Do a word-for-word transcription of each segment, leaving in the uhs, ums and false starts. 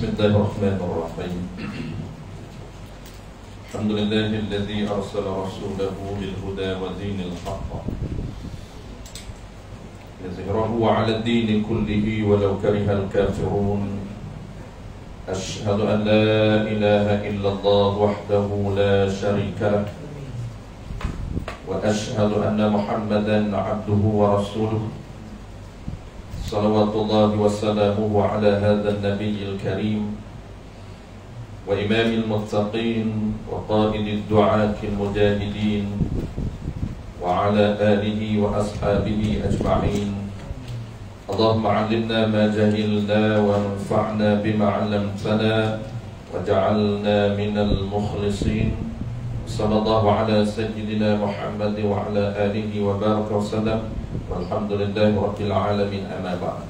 Bismillahirrahmanirrahim. Alhamdulillahilladzi arsala rasulahu bil huda wa dinil haqq liyuzhirahu 'ala ad-din kullihi walau karihal kafirun. Asyhadu an la ilaha illallah wahdahu la syarika lah wa asyhadu anna Muhammadan 'abduhu wa rasuluh. Salawatullahi wa salamuhu ala hadha an-nabiyil karim wa imamil muttaqin wa qaidid du'atil mujahidin wa ala alihi wa ashabihi ajma'in. Allahumma 'allimna ma jahilna wa anfa'na bima 'allamtana waj'alna minal mukhlisin. Sallallahu ala sayyidina Muhammad wa ala alihi wa baraka wa sallam. Walhamdulillahi rabbil alamin, amma ba'd.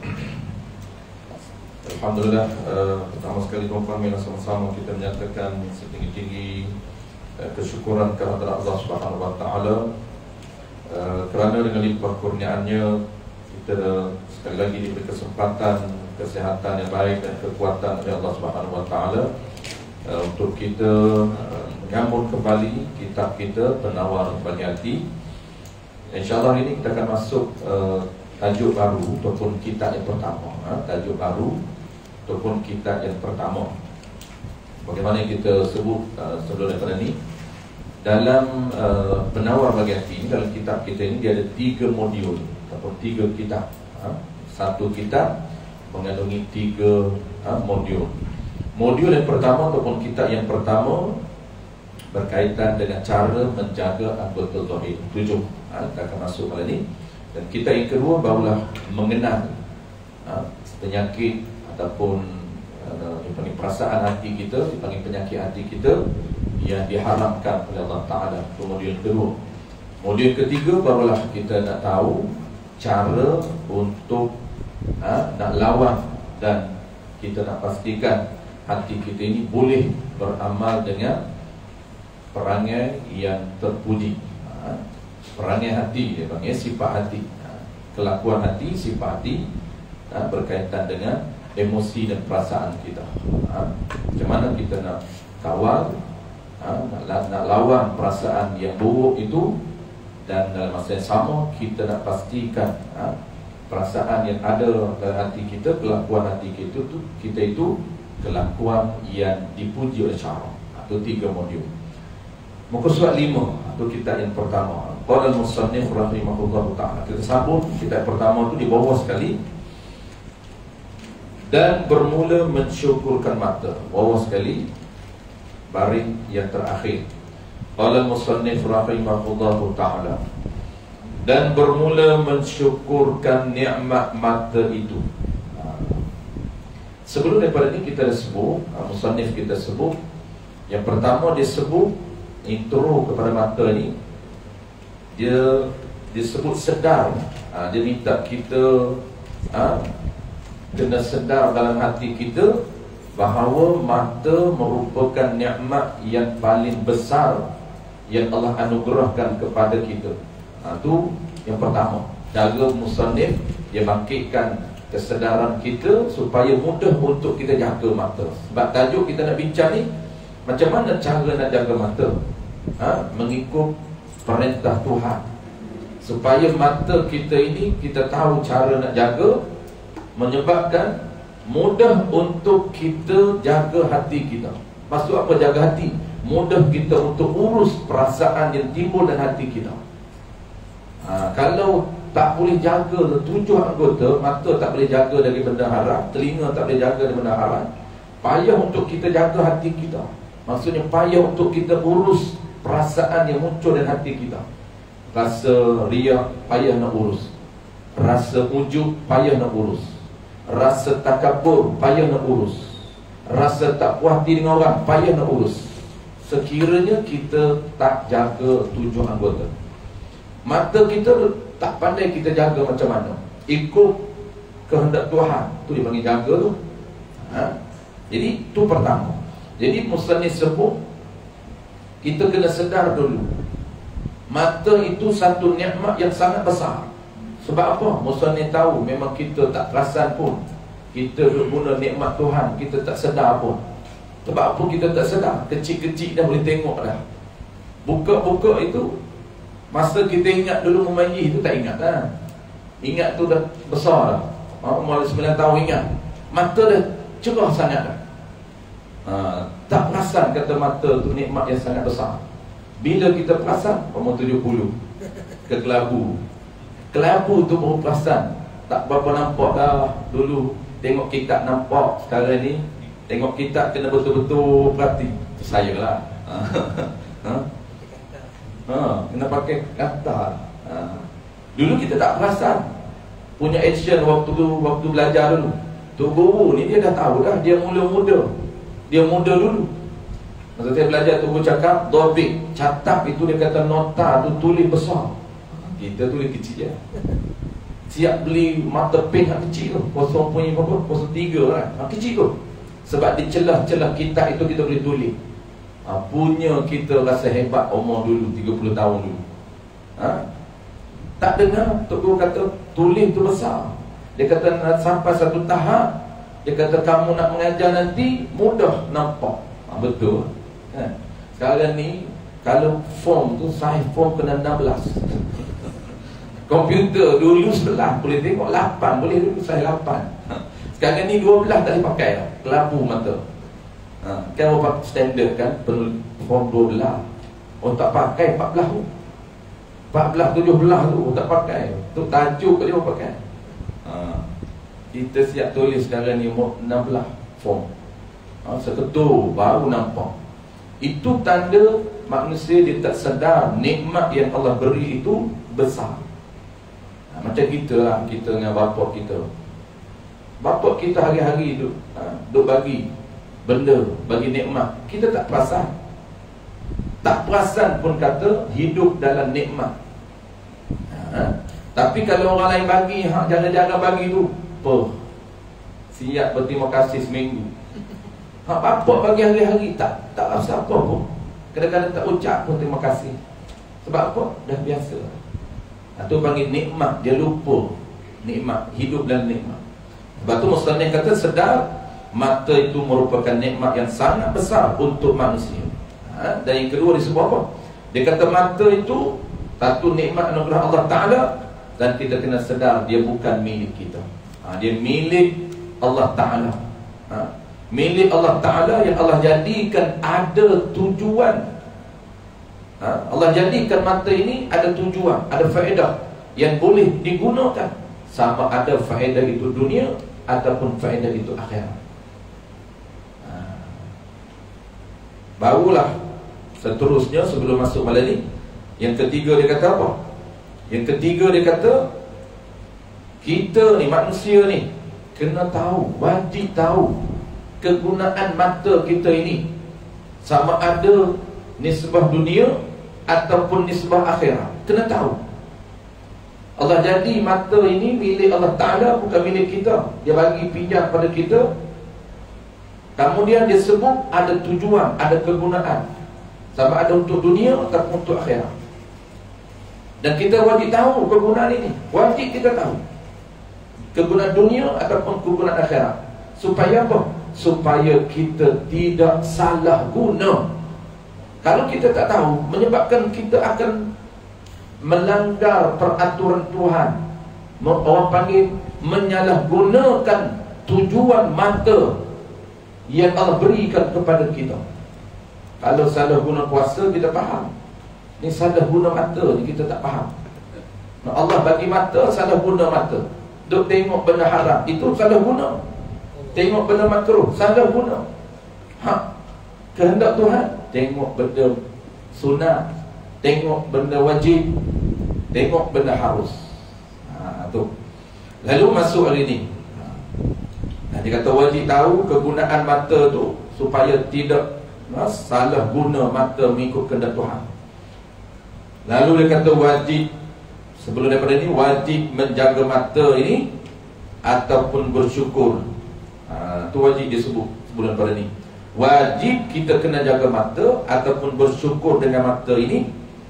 Alhamdulillah, uh, pertama sekali tuan-tuan sama-sama kita menyatakan setinggi-tinggi uh, kesyukuran kehadirat Allah Subhanahu wa taala uh, kerana dengan limpah kurniaannya kita sekali lagi diberi kesempatan, kesihatan yang baik dan kekuatan oleh Allah Subhanahu wa taala uh, untuk kita uh, menyambung kembali kitab kita Penawar Bagi Hati. InsyaAllah ini kita akan masuk uh, tajuk baru ataupun kitab yang pertama, ha? Tajuk baru ataupun kitab yang pertama. Bagaimana yang kita sebut uh, sebelum daripada ini, dalam uh, Penawar Bagi Hati, dalam kitab kita ini dia ada tiga modul ataupun tiga kitab, ha? Satu kitab mengandungi tiga ha, modul. Modul yang pertama ataupun kitab yang pertama berkaitan dengan cara menjaga anggota zahir. Tujuh, ha, kita akan masuk pada ini. Dan kita yang kedua barulah mengenal ha, penyakit ataupun uh, dipanggil perasaan hati kita, dipanggil penyakit hati kita yang diharamkan oleh Allah Ta'ala. Itu modul kedua. Modul ketiga barulah kita nak tahu cara untuk ha, nak lawan dan kita nak pastikan hati kita ini boleh beramal dengan perangai yang terpuji, ha, perangai hati, dia panggil sifat hati, ha, kelakuan hati, sifat hati, ha, berkaitan dengan emosi dan perasaan kita, ha. Macam mana kita nak kawal, ha, nak, nak lawan perasaan yang buruk itu, dan dalam masa yang sama kita nak pastikan ha, perasaan yang ada dalam hati kita, kelakuan hati kita itu, kita itu kelakuan yang dipuji oleh syara. Itu tiga modul. Muka surat lima, itu kitab yang pertama. Qala al-musannif rahimahullahu ta'ala. Kita sambung kitab pertama itu di bawah sekali. Dan bermula mensyukurkan mata. Bawah sekali, baris yang terakhir. Qala al-musannif rahimahullahu ta'ala. Dan bermula mensyukurkan nikmat mata itu. Sebelum daripada ini kita dah sebut, musannif kita sebut, yang pertama dia sebut intro kepada mata ni, dia disebut sedar, ha, dia minta kita ha, kena sedar dalam hati kita bahawa mata merupakan nikmat yang paling besar yang Allah anugerahkan kepada kita. Ha, itu yang pertama. Cara musannif dia bangkitkan kesedaran kita supaya mudah untuk kita jaga mata. Sebab tajuk kita nak bincang ni, macam mana cara nak jaga mata, ha? Mengikut perintah Tuhan, supaya mata kita ini kita tahu cara nak jaga, menyebabkan mudah untuk kita jaga hati kita. Maksud apa jaga hati? Mudah kita untuk urus perasaan yang timbul dalam hati kita. ha, Kalau tak boleh jaga tujuh anggota, mata tak boleh jaga dari benda haram, telinga tak boleh jaga dari benda haram, payah untuk kita jaga hati kita. Maksudnya payah untuk kita urus perasaan yang muncul dalam hati kita. Rasa riak payah nak urus, rasa ujub payah nak urus, rasa takabur payah nak urus, rasa tak puas hati dengan orang payah nak urus. Sekiranya kita tak jaga tujuh anggota, mata kita tak pandai kita jaga macam mana, ikut kehendak Tuhan, tu dipanggil jaga tu, ha? Jadi tu pertama. Jadi musannif sebut kita kena sedar dulu, mata itu satu nikmat yang sangat besar. Sebab apa? Musannif tahu memang kita tak perasan pun kita guna nikmat Tuhan, kita tak sedar pun. Sebab apa kita tak sedar? Kecil-kecil dah boleh tengok dah. Buka-buka itu, masa kita ingat dulu memanggil itu tak ingat dah. Ingat tu dah besar dah. Umur sembilan tahun ingat. Mata dah cerah sangat dah. Ha, tak perasan kata mata tu nikmat yang sangat besar. Bila kita perasan, umur tujuh puluh, ke kelabu. Kelabu tu baru perasan. Tak berapa nampak dah. Dulu tengok kitab nampak, sekarang ni tengok kitab kena betul-betul perhati. Saya lah. Ha? Ha, kena pakai kata. Ha. Dulu kita tak perasan. Punya action waktu tu, waktu belajar dulu. Tu guru ni dia dah tahu dah, dia mula muda. Dia muda dulu. Masa saya belajar tu guru cakap, dobik, catat itu dia kata nota tu tulis besar. Kita tulis kecil je. Siap beli mata pen yang kecil tu, kosong punya berapa? kosong tiga kan. Ha, kecil tu. Sebab di celah-celah kitab itu kita boleh tulis. Ha, punya kita rasa hebat umur dulu tiga puluh tahun dulu. Ha? Tak dengar Tok Guru kata tulis tu besar. Dia kata sampai satu tahap, dia kata kamu nak mengajar nanti mudah nampak. Ha, betul kan? Sekarang ni kalau form tu size form kena enam belas. Komputer dulu sebelah boleh tengok lapan, boleh dulu size lapan. Sekarang ni dua belas tak boleh pakai lah. Kelabu mata. Ha, kan orang standard kan perlu form dua belas. Orang tak pakai empat belas tu. empat belas, tujuh belas tu orang tak pakai. Tu tajuk ke dia orang pakai. Ha, kita siap tulis sekarang ni enam belas form. Ha, seketul baru nampak. Itu tanda manusia dia tak sedar nikmat yang Allah beri itu besar. Ha, macam kita lah, kita dengan bapak kita. Bapak kita hari-hari duk, ha, duk bagi benda, bagi nikmat. Kita tak perasan. Tak perasan pun kata hidup dalam nikmat. Ha, tapi kalau orang lain bagi, ha, jangan-jangan bagi tu, apa? Siap berterima kasih seminggu. Ha, bapak bagi hari-hari tak tak rasa apa pun. Kadang-kadang tak ucap pun terima kasih. Sebab apa? Dah biasa. Itu panggil nikmat. Dia lupa nikmat, hidup dalam nikmat. Sebab tu Muslim kata sedar mata itu merupakan nikmat yang sangat besar untuk manusia. Ha? Dan yang kedua disebut apa? Dia kata mata itu satu nikmat anugerah Allah Ta'ala, dan kita kena sedar dia bukan milik kita. Ha? Dia milik Allah Ta'ala. Ha? Milik Allah Ta'ala yang Allah jadikan ada tujuan. Ha? Allah jadikan mata ini ada tujuan, ada faedah yang boleh digunakan. Sama ada faedah itu dunia ataupun faedah itu akhirat. Ha. Barulah seterusnya sebelum masuk malam ni, yang ketiga dia kata apa? Yang ketiga dia kata kita ni manusia ni kena tahu, wajib tahu kegunaan mata kita ini, sama ada nisbah dunia ataupun nisbah akhirat. Kena tahu. Allah jadi mata ini milik Allah Ta'ala, bukan milik kita. Dia bagi pinjam pada kita. Kemudian dia sebut ada tujuan, ada kegunaan, sama ada untuk dunia ataupun untuk akhirat. Dan kita wajib tahu kegunaan ini. Wajib kita tahu kegunaan dunia ataupun kegunaan akhirat. Supaya apa? Supaya kita tidak salah guna. Kalau kita tak tahu, menyebabkan kita akan melanggar peraturan Tuhan. Orang panggil menyalahgunakan tujuan mata yang Allah berikan kepada kita. Kalau salah guna puasa, kita faham. Ni salah guna mata ni kita tak faham. Allah bagi mata, salah guna mata. Duk tengok benda haram, itu salah guna. Tengok benda makruh, salah guna. Ha, kehendak Tuhan, tengok benda sunat, tengok benda wajib, tengok benda harus. Ha, tu. Lalu masuk hari ni. Ha, dia kata wajib tahu kegunaan mata tu supaya tidak ha, salah guna mata mengikut kehendak Tuhan. Lalu dia kata wajib, sebelum daripada ni, wajib menjaga mata ini ataupun bersyukur. Ha, tu wajib disebut sebelum daripada ni. Wajib kita kena jaga mata ataupun bersyukur dengan mata ini.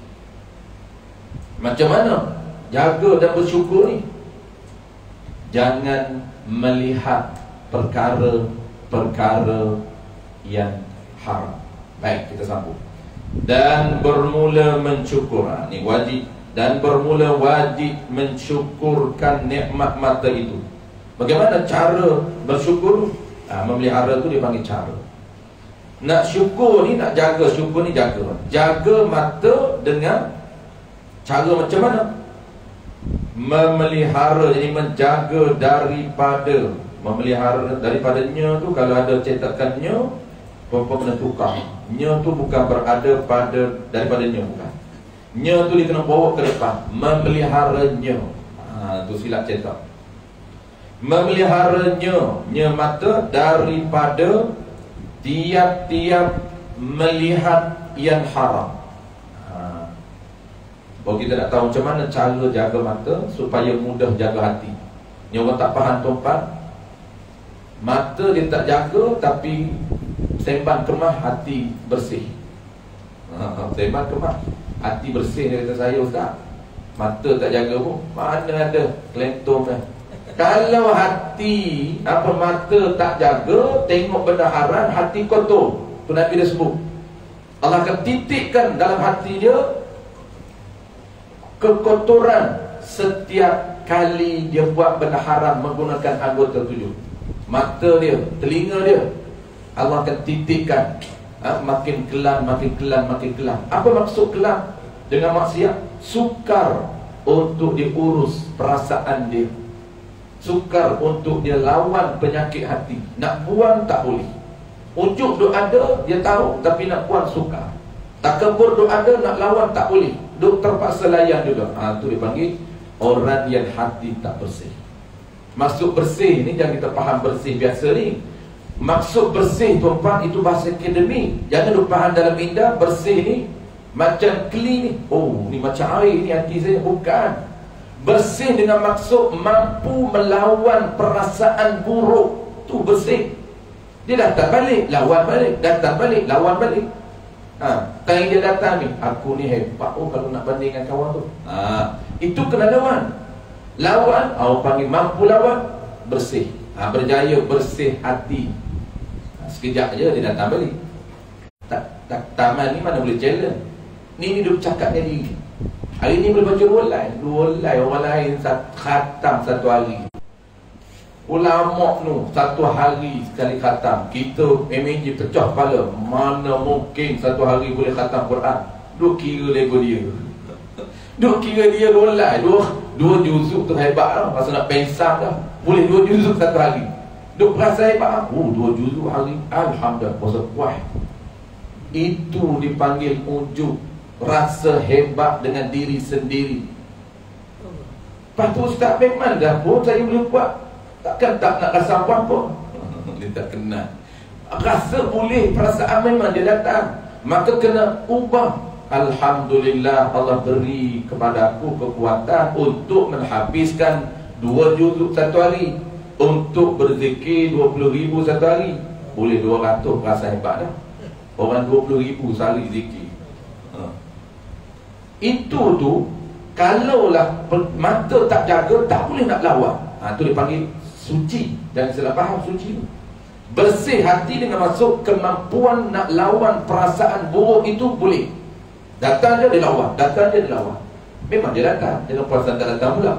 Macam mana jaga dan bersyukur ni? Jangan melihat perkara-perkara yang haram. Baik, kita sambung. Dan bermula mensyukur, ha, ni wajib. Dan bermula wajib mensyukurkan nikmat mata itu. Bagaimana cara bersyukur? Ha, memelihara tu dia panggil cara. Nak syukur ni, nak jaga syukur ni, jaga Jaga mata dengan cara macam mana? Memelihara, jadi menjaga daripada, memelihara daripadanya tu, kalau ada cetakannya, perempuan kena tukar. Nya tu bukan berada pada daripadanya, bukan. Nya tu dia kena bawa ke depan. Memeliharanya, ha, tu silap cetak. Memeliharanya, nya mata, daripada tiap-tiap melihat yang haram. Ha. Kalau kita nak tahu macam mana cara jaga mata supaya mudah jaga hati. Ni orang tak faham tuan-tuan. Mata dia tak jaga, tapi sembang kemah hati bersih. Ha, sembang kemah hati bersih. Dia kata, saya ustaz, mata tak jaga pun, mana ada kelentong dah. Kalau hati, apa, mata tak jaga, tengok benda haram, hati kotor. Tu Nabi dah sebut. Allah akan titikkan dalam hati dia kekotoran setiap kali dia buat benda haram menggunakan anggota tujuh. Mata dia, telinga dia, Allah akan titikkan, ha, makin kelam, makin kelam, makin kelam. Apa maksud kelam dengan maksiat? Sukar untuk diurus perasaan dia, sukar untuk dia lawan penyakit hati. Nak buang tak boleh. Ujuk duk ada, dia tahu, tapi nak buang sukar. Takabur duk ada, nak lawan tak boleh. Duk terpaksa layan juga. Ha, tu dipanggil orang yang hati tak bersih. Maksud bersih ni jangan kita faham bersih biasa ni. Maksud bersih tuan-tuan itu bahasa akademik. Jangan duk faham dalam indah bersih ni macam clean ni. Oh, ni macam air ni hati saya. Bukan. Bersih dengan maksud mampu melawan perasaan buruk. Tu bersih. Dia datang balik, lawan balik, datang balik, lawan balik. Ha, time dia datang ni, aku ni hebat oh kalau nak bandingkan kawan tu. Ha, itu kena lawan. Lawan, awak panggil mampu lawan, bersih. Ha, berjaya bersih hati. Ha, sekejap je dia datang balik. Tak, tak, taman ni mana boleh challenge. Ni ni dia bercakap jadi. Hari ni boleh baca dua line. Dua line, orang lain satu, khatam satu hari. Ulama' tu satu hari sekali khatam. Kita M A G pecah kepala. Mana mungkin satu hari boleh khatam Quran. Duk kira lego dia. Duk kira dia dua line. Dua, dua juzuk tu hebat lah. Pasal nak pensang dah. Boleh dua juzuk satu hari. Duk perasa hebat lah. Oh, dua juzuk hari. Alhamdulillah. Pasal kuat. Itu dipanggil ujuk. Rasa hebat dengan diri sendiri. Lepas tu ustaz memang dah pun saya boleh buat. Takkan tak nak rasa apa-apa. Dia tak kenal. Rasa boleh, perasaan memang dia datang. Maka kena ubah. Alhamdulillah Allah beri kepada aku kekuatan untuk menghabiskan dua juzuk satu hari. Untuk berzikir dua puluh ribu satu hari. Boleh dua ratus, rasa hebat dah. Orang dua puluh ribu sehari zikir. Ha. Itu tu, kalaulah mata tak jaga, tak boleh nak lawan. Ha, tu dipanggil suci. Dan salah faham suci tu. Bersih hati dengan masuk kemampuan nak lawan perasaan buruk itu boleh. Datang dia, dia lawan. Datang dia, dia lawan. Memang dia datang. Jangan perasaan tak datang pula.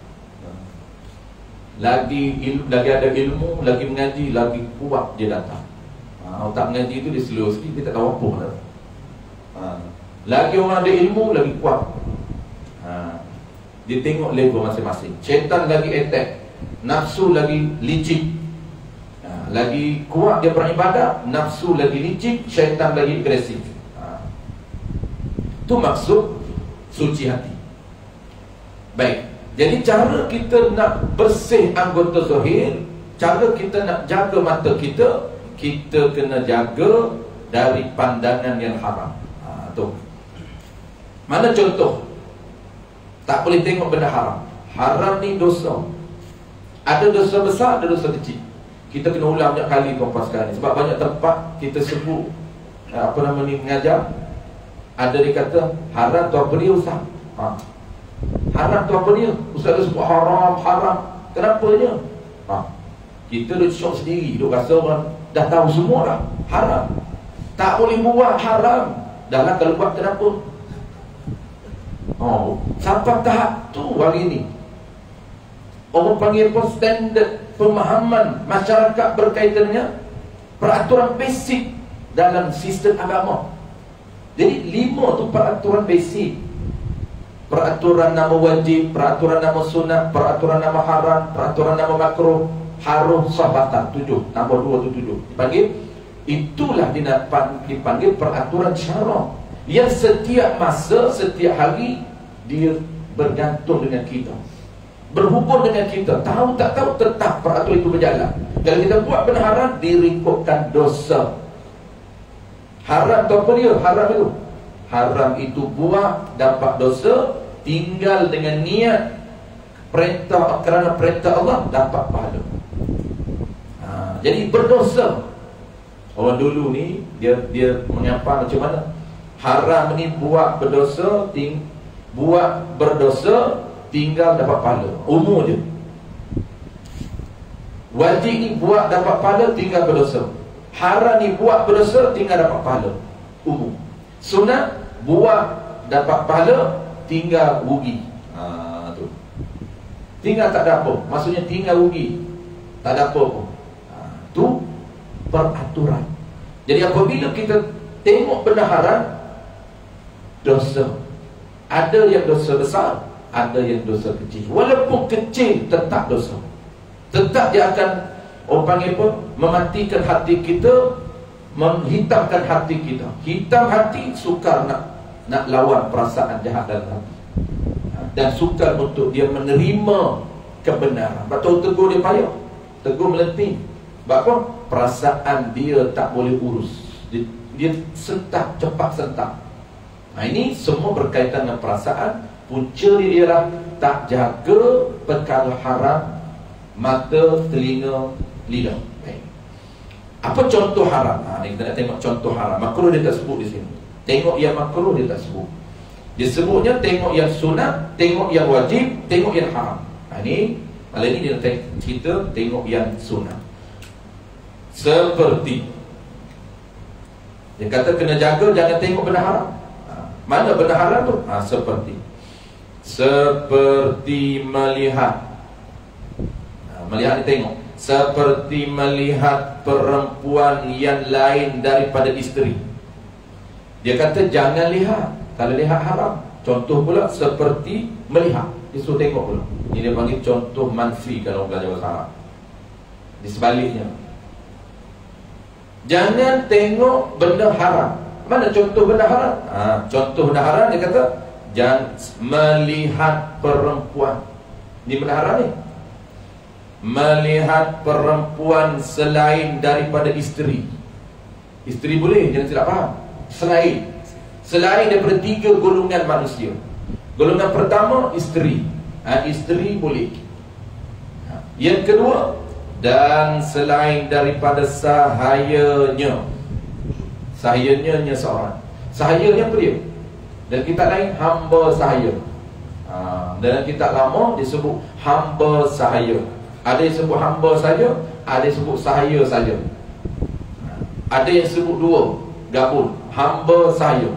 Lagi ilmu, lagi ada ilmu, lagi mengaji, lagi kuat dia datang. Ha, tak mengaji itu dia slow sikit, dia tak tahu apa dah. Ha. Lagi orang ada ilmu, lagi kuat. Ha. Dia tengok level masing-masing. Syaitan lagi attack, nafsu lagi licik. Ha. Lagi kuat dia beribadah, nafsu lagi licik, syaitan lagi agresif. Ha. Itu maksud suci hati. Baik. Jadi cara kita nak bersih anggota zahir, cara kita nak jaga mata kita, kita kena jaga dari pandangan yang haram. Ha, tu. Mana contoh? Tak boleh tengok benda haram. Haram ni dosa. Ada dosa besar, ada dosa kecil. Kita kena ulang banyak kali tuan-tuan sekalian. Sebab banyak tempat kita sebut apa nama ni mengajar, ada dia kata haram tu apa dia ustaz? Ha. Haram tu apa dia? Ustaz dia sebut haram, haram. Kenapa dia? Ha. Kita duduk syok sendiri, duduk rasa orang dah tahu semua dah, haram. Tak boleh buat, haram. Dah lah kalau buat kenapa? Oh, sampai tahap tu hari ni orang panggil apa? Standard pemahaman masyarakat berkaitan dengan peraturan basic dalam sistem agama. Jadi lima tu peraturan basic. Peraturan nama wajib, peraturan nama sunat, peraturan nama haram, peraturan nama makruh, harum, sahabatan. Tujuh, tambah dua tu tujuh. Dipanggil, itulah dipanggil peraturan syarak yang setiap masa, setiap hari dia bergantung dengan kita, berhubung dengan kita. Tahu tak tahu, tetap peraturan itu berjalan. Kalau kita buat benda haram, direkodkan dosa. Haram tu apa dia? Haram itu Haram itu buat dapat dosa. Tinggal dengan niat perintah, kerana perintah Allah dapat pahala. ha, Jadi berdosa. Orang dulu ni Dia dia menyapa macam mana? Haram ni buat berdosa, ting, Buat berdosa, tinggal dapat pahala. Umur je. Wajib ni buat dapat pahala, tinggal berdosa. Haram ni buat berdosa, tinggal dapat pahala. Umum. Sunat buat dapat pahala, tinggal rugi. ha, tu. Tinggal tak ada apa. Maksudnya tinggal rugi, tak ada apa-apa. ha, Tu peraturan. Jadi apabila kita tengok benda haram, dosa. Ada yang dosa besar, ada yang dosa kecil. Walaupun kecil, tetap dosa. Tetap dia akan, orang panggil apa? Mematikan hati kita, menghitamkan hati kita. Hitam hati, sukar nak nak lawan perasaan jahat dalam hati, dan sukar untuk dia menerima kebenaran. Betul tegur dia payah, tegur melenting. Sebab apa? Perasaan dia tak boleh urus. Dia, dia sentak, cepat sentak. Nah, ini semua berkaitan dengan perasaan. Punca dia ialah tak jaga perkara haram, mata, telinga, lidah. Baik. Apa contoh haram? Ha, kita nak tengok contoh haram. Makruh dia tak sebut di sini. Tengok yang makruh dia tak sebut. Dia sebutnya tengok yang sunat, tengok yang wajib, tengok yang haram. Ha, ini malam ini dia nak cerita tengok yang sunat. Seperti dia kata kena jaga, jangan tengok benda haram. ha, Mana benda haram tu? Ha, seperti Seperti melihat, ha, melihat ni tengok. Seperti melihat perempuan yang lain daripada isteri. Dia kata jangan lihat. Kalau lihat haram. Contoh pula seperti melihat, dia suruh tengok pula. Ini dia panggil contoh manfi kalau belajar bahasa Arab. Di sebaliknya, jangan tengok benda haram. Mana contoh benda haram? Ha, contoh benda haram dia kata jangan melihat perempuan. Ini benda haram ni. Melihat perempuan selain daripada isteri. Isteri boleh, jangan tidak faham. Selain Selain daripada tiga golongan manusia. Golongan pertama, isteri. ha, Isteri boleh. ha. Yang kedua, dan selain daripada sahayanya. Sahayanya nya seorang. Sahayanya apa dia? Dalam kitab lain, hamba sahaya. ha, Dalam kitab lama disebut hamba sahaya. Ada yang sebut hamba saja, ada yang sebut sahaya saja. Ada yang sebut dua, gabung, hamba sahaya.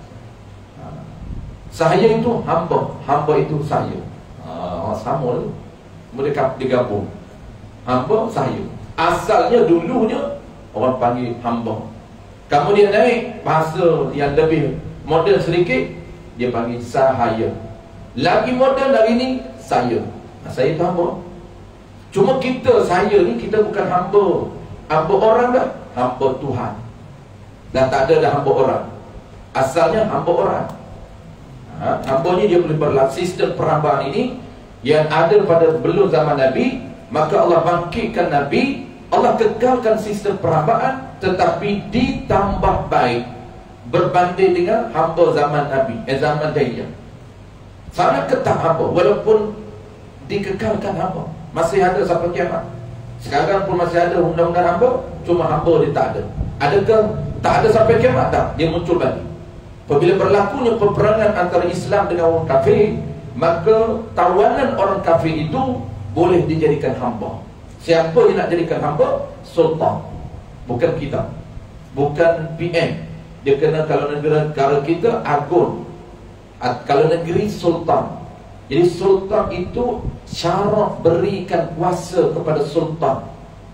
Sahaya itu hamba, hamba itu sahaya. ha, Sama tu. Mereka digabung, hamba sahaya. Asalnya dulunya orang panggil hamba. Kemudian naik bahasa yang lebih moden sedikit, dia panggil sahaya. Lagi moden dari ini, saya. ha, Saya itu hamba. Cuma kita, saya ni, kita bukan hamba hamba orang dah, hamba Tuhan. Dah tak ada dah hamba orang. Asalnya hamba orang. ha, Hamba ni dia boleh berlaku. Sistem perhambaan ini yang ada pada belum zaman Nabi, maka Allah bangkitkan Nabi, Allah kekalkan sistem perhambaan, tetapi ditambah baik berbanding dengan hamba zaman Nabi, eh, zaman Dayah. Sangat ketat hamba, walaupun dikekalkan hamba. Masih ada sampai kiamat. Sekarang pun masih ada undang-undang hamba, cuma hamba dia tak ada. Adakah tak ada sampai kiamat? Tak, dia muncul lagi. Apabila berlakunya peperangan antara Islam dengan orang kafir, maka tawanan orang kafir itu boleh dijadikan hamba. Siapa yang nak jadikan hamba? Sultan, bukan kita, bukan P M. Dia kena, kalau negara-negara kita agung, kalau negeri sultan. Jadi sultan itu syarat berikan kuasa kepada sultan.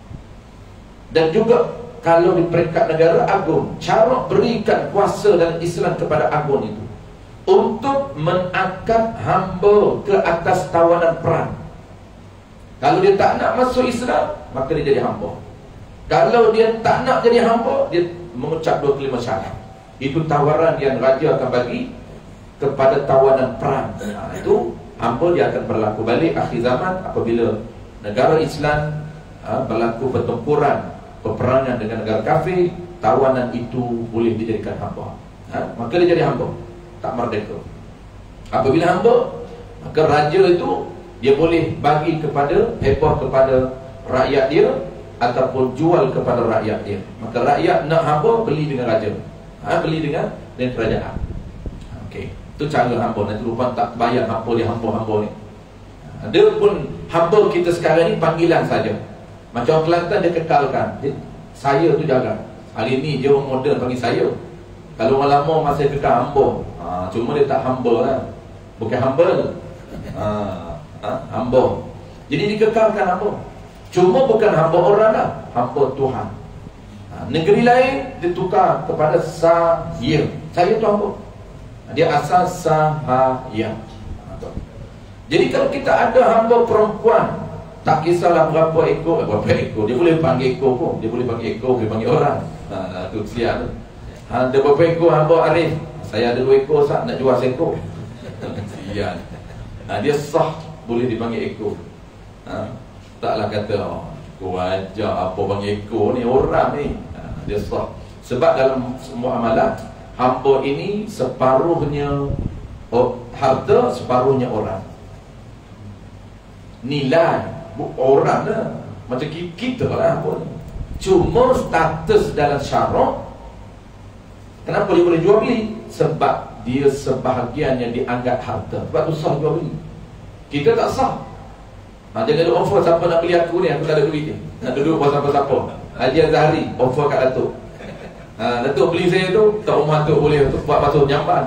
Dan juga kalau di peringkat negara agung, syarat berikan kuasa dalam Islam kepada agung itu untuk mengangkat hamba ke atas tawanan perang. Kalau dia tak nak masuk Islam, maka dia jadi hamba. Kalau dia tak nak jadi hamba, dia mengucap dua kelima syarat. Itu tawaran yang raja akan bagi kepada tawanan perang. Nah, itu hamba dia akan berlaku balik akhir zaman apabila negara Islam ha, berlaku pertempuran, peperangan dengan negara kafir, tawanan itu boleh dijadikan hamba. Ha, maka dia jadi hamba, tak merdeka. Apabila hamba, maka raja itu dia boleh bagi kepada, heboh kepada rakyat dia ataupun jual kepada rakyat dia. Maka rakyat nak hamba, beli dengan raja, ha, beli dengan dengan kerajaan. Okey, itu cara hamba. Nanti lupa tak bayar hamba dia, hamba-hamba ni. Dia pun hamba kita sekarang ni panggilan saja. Macam orang Kelantan dia kekalkan, dia, saya tu jaga. Hari ni dia orang modern panggil saya. Kalau orang lama masih kekal hamba, ha, cuma dia tak hamba lah. Bukan hamba, ha, ha, hamba. Jadi dikekalkan hamba. Cuma bukan hamba orang lah, hamba Tuhan. Ha, negeri lain dia tukar kepada Sahir. Saya tu hamba, dia asal Sahaya. Ha, jadi kalau kita ada hamba perempuan, tak kisahlah berapa ekor, berapa ekor, dia boleh panggil ekor pun, dia boleh panggil ekor, dia panggil orang. Ha, tu siap tu. Ha, ada berapa ekor hamba Arif? Saya ada dua ekor, sah, nak jual seekor. Siap. Ha, dia sah, boleh dipanggil ekor. Ha, taklah kata, oh, kau ajar apa panggil ekor ni, orang ni. Ha, dia sah. Sebab dalam semua amalan, hamba ini separuhnya oh, harta, separuhnya orang. Nilai orang lah, macam kita lah hamba ni. Cuma status dalam syarak. Kenapa dia boleh jual beli? Sebab dia sebahagian yang dianggap harta. Sebab tu sah jual beli. Kita tak sah. Ha, jangan ada offer siapa nak beli aku ni, aku tak ada duit ni. Nak duduk buat siapa-siapa. Haji Azhari offer kat Datuk. Ha, Datuk beli saya tu, tak rumah tu boleh untuk buat basuh jamban.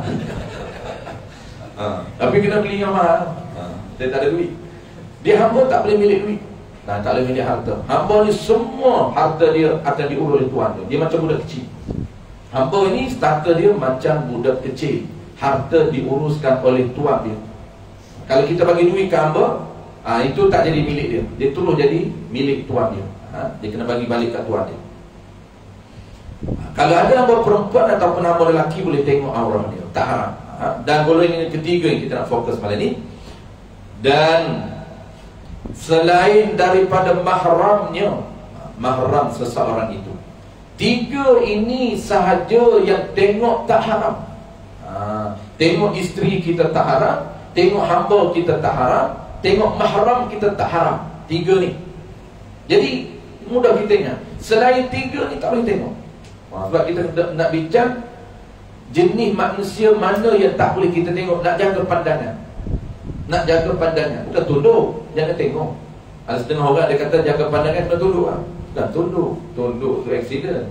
Ha, tapi kena beli yang mahal. Ha, saya tak ada duit. Dia hamba tak boleh milik duit. Nah, tak boleh milik harta. Hamba ni semua harta dia akan diurus oleh tuan dia. Dia macam budak kecil. Hamba ini status dia macam budak kecil. Harta diuruskan oleh tuan dia. Kalau kita bagi duit ke hamba, ha, itu tak jadi milik dia. Dia terus jadi milik tuan dia. Ha, dia kena bagi balik ke tuan dia. Ha, kalau ada hamba perempuan ataupun hamba lelaki, boleh tengok aurat dia, tak haram. Ha, dan golongan yang ketiga yang kita nak fokus malam ni, dan selain daripada mahramnya, mahram seseorang itu, tiga ini sahaja yang tengok tak haram. ha, Tengok isteri kita tak haram, tengok hamba kita tak haram, tengok mahram kita tak haram. Tiga ni. Jadi mudah kita ingat. Selain tiga ni tak boleh tengok. ha, Sebab kita nak bincang jenis manusia mana yang tak boleh kita tengok. Nak jaga pandangan. Nak jaga pandangan, bukan tunduk, jangan tengok. Ada setengah orang dia kata jaga pandangan kena tunduk lah. Bukan tunduk, tunduk tu accident.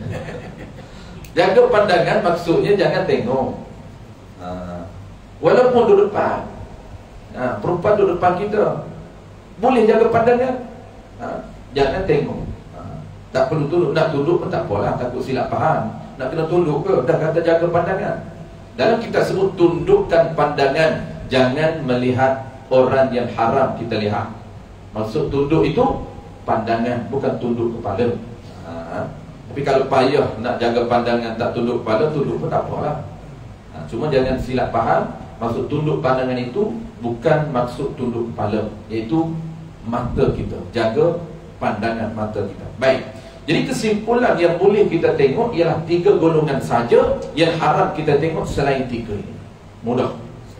Jaga pandangan maksudnya jangan tengok. ha. Walaupun duduk depan, ha, perempuan duduk depan kita, boleh jaga pandangan. ha. Jangan tengok. ha. Tak perlu tunduk. Nak tunduk pun tak apalah, takut silap faham. Nak kena tunduk ke? Dah kata jaga pandangan. Dalam kita sebut tundukkan pandangan. Jangan melihat orang yang haram kita lihat. Maksud tunduk itu pandangan, bukan tunduk kepala. ha. Tapi kalau payah nak jaga pandangan tak tunduk kepala, tunduk pun tak apalah. ha. Cuma jangan silap faham. Maksud tunduk pandangan itu bukan maksud tunduk kepala, iaitu mata kita. Jaga pandangan mata kita. Baik. Jadi kesimpulan yang boleh kita tengok ialah tiga golongan saja. Yang haram kita tengok selain tiga ini. Mudah.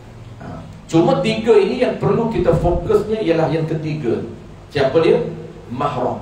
Cuma tiga ini yang perlu kita fokusnya ialah yang ketiga. Siapa dia? Mahram.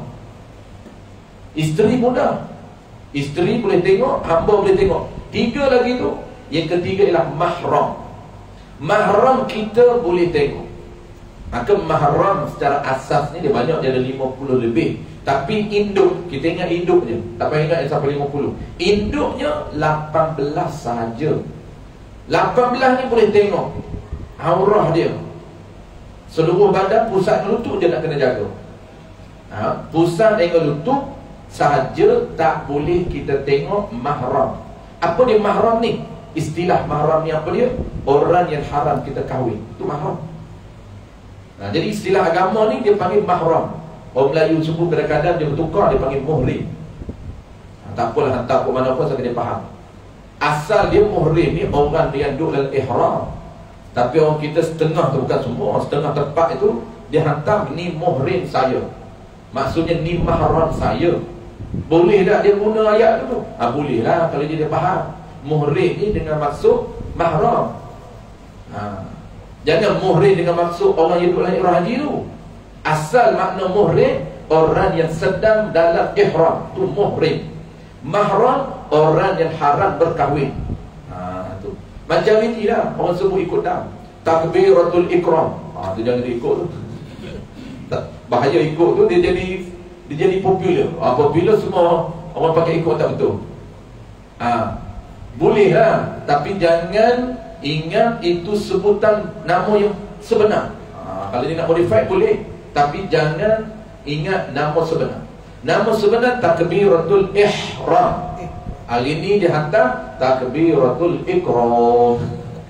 Isteri mudah. Isteri boleh tengok, hamba boleh tengok. Tiga lagi tu. Yang ketiga ialah mahram. Mahram kita boleh tengok. Maka mahram secara asas ni dia banyak, dia ada lima puluh lebih. Tapi induk, kita ingat induk je, tak payah ingat yang sampai lima puluh. Induknya lapan belas sahaja. lapan belas ni boleh tengok aurah dia, seluruh badan, pusat lutut dia nak kena jaga. ha, Pusat dengan lutut sahaja tak boleh kita tengok mahram. Apa dia mahram ni? Istilah mahram ni apa dia? Orang yang haram kita kahwin, itu mahram. Nah, jadi istilah agama ni dia panggil mahram. Orang Melayu sebut kadang-kadang dia bertukar, dia panggil muhrim. ha, Tak apalah, hantar ke mana pun sampai dia faham. Asal dia muhrim ni orang yang duduk dalam ihram. Tapi orang kita setengah tu, bukan semua, setengah tempat itu dia hantar ni muhrim saya, maksudnya ni mahram saya. Boleh tak dia guna ayat tu? ha, Boleh lah kalau dia, dia faham. Muhrim ni dengan maksud mahram. ha, Jangan muhrim dengan maksud orang yang duduk dalam ihram haji tu. Asal makna muhrim orang yang sedang dalam ihram, tu muhrim. Mahram orang yang haram berkahwin. ha, tu. Macam ini lah orang sebut ikut dah takbiratul ikram. ha, tu jangan ikut tu. Tak, bahaya ikut tu, dia jadi dia jadi popular. ha, Popular semua orang pakai ikut, tak betul. ha, Boleh lah, tapi jangan ingat itu sebutan nama yang sebenar. ha, Kalau dia nak modify boleh, tapi jangan ingat nama sebenar. Nama sebenar takbiratul ihram. Hari ini dia hantar takbiratul ikram.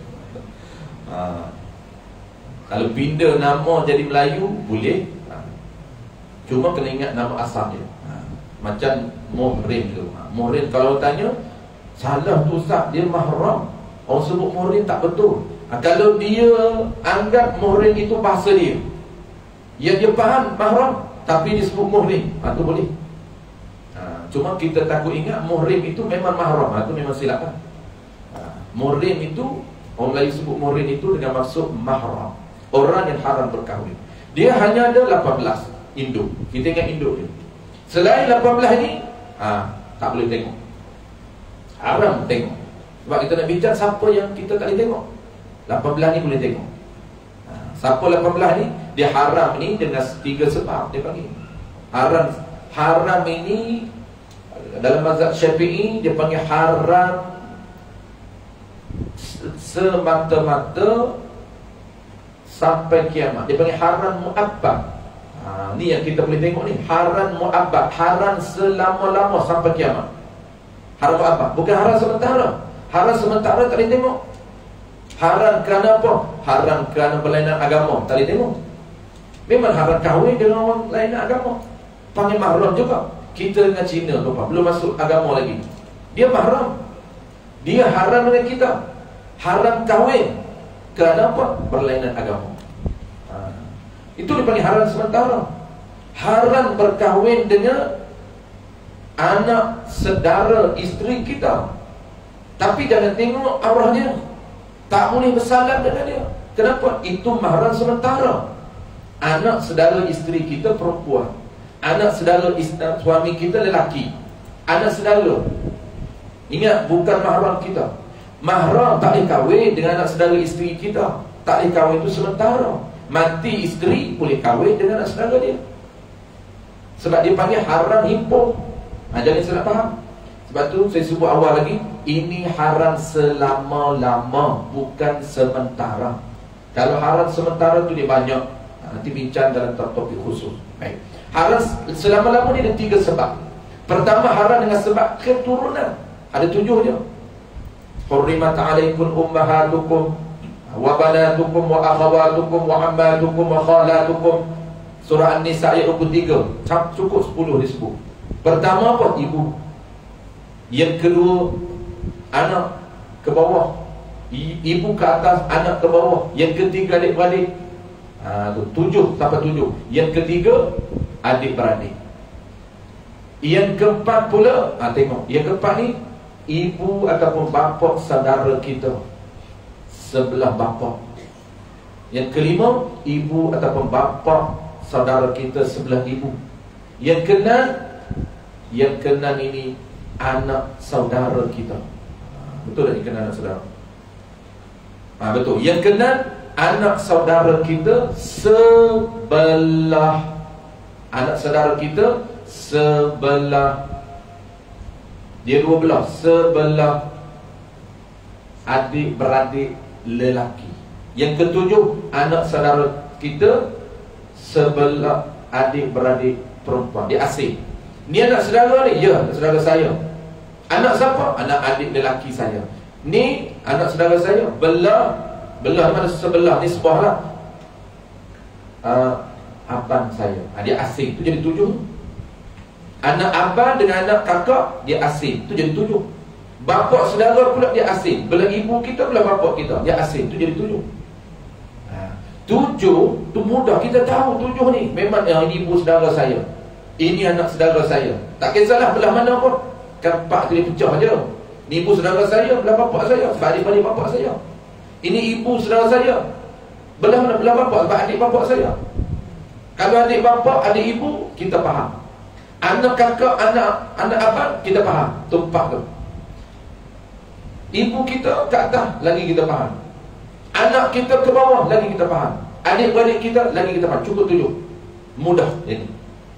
ha. Kalau pindah nama jadi Melayu boleh, ha. Cuma kena ingat nama asal dia. ha. Macam muhrim tu. ha. Muhrim kalau tanya, salah tu Ustaz, dia mahram. Orang sebut muhrim tak betul. ha. Kalau dia anggap muhrim itu bahasa dia, ya dia faham mahram, tapi dia sebut muhrim, ha, tu boleh. ha, Cuma kita takut ingat muhrim itu memang mahram. ha, Itu memang silap kan? ha, Muhrim itu, orang Melayu sebut muhrim itu dengan maksud mahram, orang yang haram berkahwin. Dia hanya ada lapan belas induk. Kita ingat induk dia. Selain lapan belas ni, ha, tak boleh tengok, haram tengok. Sebab kita nak bincang siapa yang kita tak boleh tengok. lapan belas ni boleh tengok. ha, Siapa lapan belas ni? Dia haram ni dengan tiga sebab. Dia panggil haram. Haram ini dalam mazhab Syafi'i dia panggil haram semata-mata sampai kiamat. Dia panggil haram mu'abbad. ha, Ni yang kita boleh tengok ni, haram mu'abbad, haram selama-lama sampai kiamat. Haram mu'abbad, bukan haram sementara. Haram sementara tak boleh tengok. Haram kerana apa? Haram kerana berlainan agama, tak boleh tengok. Memang haram kahwin dengan orang lain agama, panggil mahram juga. Kita dengan Cina apa, belum masuk agama lagi, dia mahram. Dia haram dengan kita. Haram kahwin kerana apa? Berlainan agama. ha. Itu dipanggil haram sementara. Haram berkahwin dengan anak saudara isteri kita, tapi jangan tengok aurah dia, tak boleh bersalam dengan dia. Kenapa? Itu mahram sementara. Anak saudara isteri kita perempuan, anak saudara isteri, suami kita lelaki, anak saudara, ingat bukan mahram kita. Mahram tak boleh kahwin dengan anak saudara isteri kita, tak boleh kahwin, itu sementara. Mati isteri boleh kahwin dengan anak saudara dia, sebab dia panggil haram himpun. ha, Jangan salah faham. Sebab tu saya sebut awal lagi, ini haram selama-lama, bukan sementara. Kalau haram sementara tu dia banyak, nanti bincang dalam topik khusus. Baik. Haram selama-lama ni ada tiga sebab. Pertama, haram dengan sebab keturunan. Ada tujuh je. Hurrimat alaikum ummahatukum wa banatukum wa akhawatukum wa ammatukum wa khalatukum. Surah An-Nisa ayat dua puluh tiga. Cukup sepuluh disebut. Pertama apa? Ibu. Yang kedua, anak ke bawah, ibu ke atas, anak ke bawah. Yang ketiga, adik-beradik. Ha, tu, tujuh sampai tujuh. Yang ketiga, adik-beradik. Yang keempat pula, ha, tengok, yang keempat ni, ibu ataupun bapa saudara kita sebelah bapa. Yang kelima, ibu ataupun bapa saudara kita sebelah ibu. Yang keenam, yang keenam ini anak saudara kita. Betul tak yang keenam anak saudara? Ha, betul. Yang keenam, anak saudara kita sebelah, anak saudara kita sebelah, dia dua belah, sebelah adik-beradik lelaki. Yang ketujuh, anak saudara kita sebelah adik-beradik perempuan, dia asing. Ni anak saudara ni? Ya, anak saudara saya. Anak siapa? Anak adik lelaki saya. Ni anak saudara saya. Belah, belah mana sebelah? Ni sebelah lah. uh, Abang saya, ha, dia asing. Tu jadi tujuh. Anak abang dengan anak kakak, dia asing. Tu jadi tujuh. Bapak saudara pula dia asing. Belah ibu kita, belah bapak kita, dia asing. Tu jadi tujuh. ha, Tujuh, tu mudah kita tahu tujuh ni. Memang yang ini ibu saudara saya, ini anak saudara saya. Tak kisahlah belah mana pun. Kan empat kali pecah je. Ni ibu saudara saya, belah bapak saya, sebab adik-adik bapak saya. Ini ibu saudara saya, belah mana? Belah bapak, sebab adik bapak saya. Kalau adik bapak, adik ibu, kita faham. Anak kakak, anak anak abang, kita faham. Tu empat tu. Ibu kita ke atas, lagi kita faham. Anak kita ke bawah, lagi kita faham. Adik-beradik kita, lagi kita faham. Cukup tujuh. Mudah ini.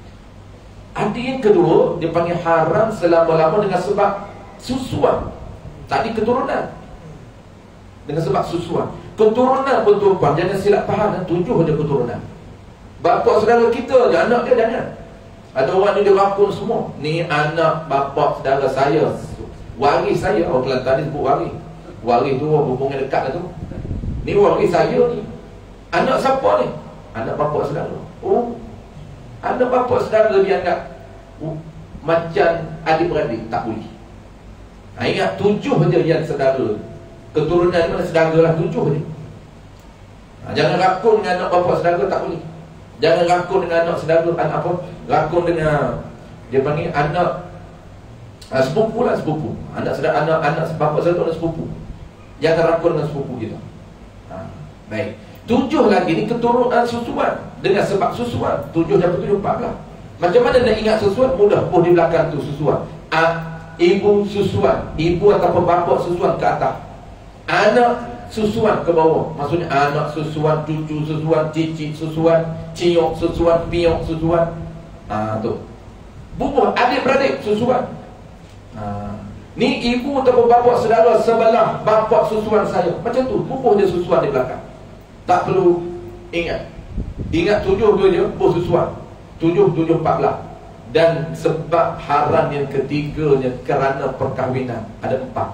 Adik yang kedua, dia panggil haram selama-lama dengan sebab susuan. Tadi keturunan, dengan sebab susuan. Keturunan pun tuan, jangan silap faham. Tujuh ada keturunan. Bapak saudara kita je, anak dia jangan. Ada orang ni dia rakun semua. Ni anak bapak saudara saya, waris saya. Orang Kelantan ni sebut waris. Waris tu hubungan dekat lah tu. Ni waris saya ni. Anak siapa ni? Anak bapak saudara. Oh, anak bapak saudara dia anggap uh, macam adik-beradik, tak boleh. Ha, ingat, tujuh je yang saudara. Keturunan ni mana saudara lah, tujuh je. Ha, jangan rakun dengan anak bapak saudara, tak boleh. Jangan rakun dengan anak saudara, anak apa? Rakun dengan, dia panggil anak ha, sepupu lah, sepupu. Anak saudara, anak anak bapak saudara tu anak sepupu. Jangan rakun dengan sepupu kita. Ha, baik. Tujuh lagi ni keturunan susuan. Dengan sebab susuan. Tujuh dapat tujuh, empat belah. Macam mana nak ingat susuan? Mudah. Oh, di belakang tu susuan. A, ibu susuan. Ibu ataupun bapak susuan ke atas. Anak susuan ke bawah. Maksudnya anak susuan, cucu susuan, cicit susuan, ciok susuan, piok susuan. Ah, tu. Bubuh adik-beradik susuan. Ah, ni ibu ataupun bapak saudara sebelah bapak susuan saya. Macam tu. Bubuh dia susuan di belakang. Tak perlu ingat. Ingat tujuh tu je, bubuh susuan. Tujuh, tujuh, empat belah. Dan sebab haram yang ketiganya kerana perkahwinan, ada empat.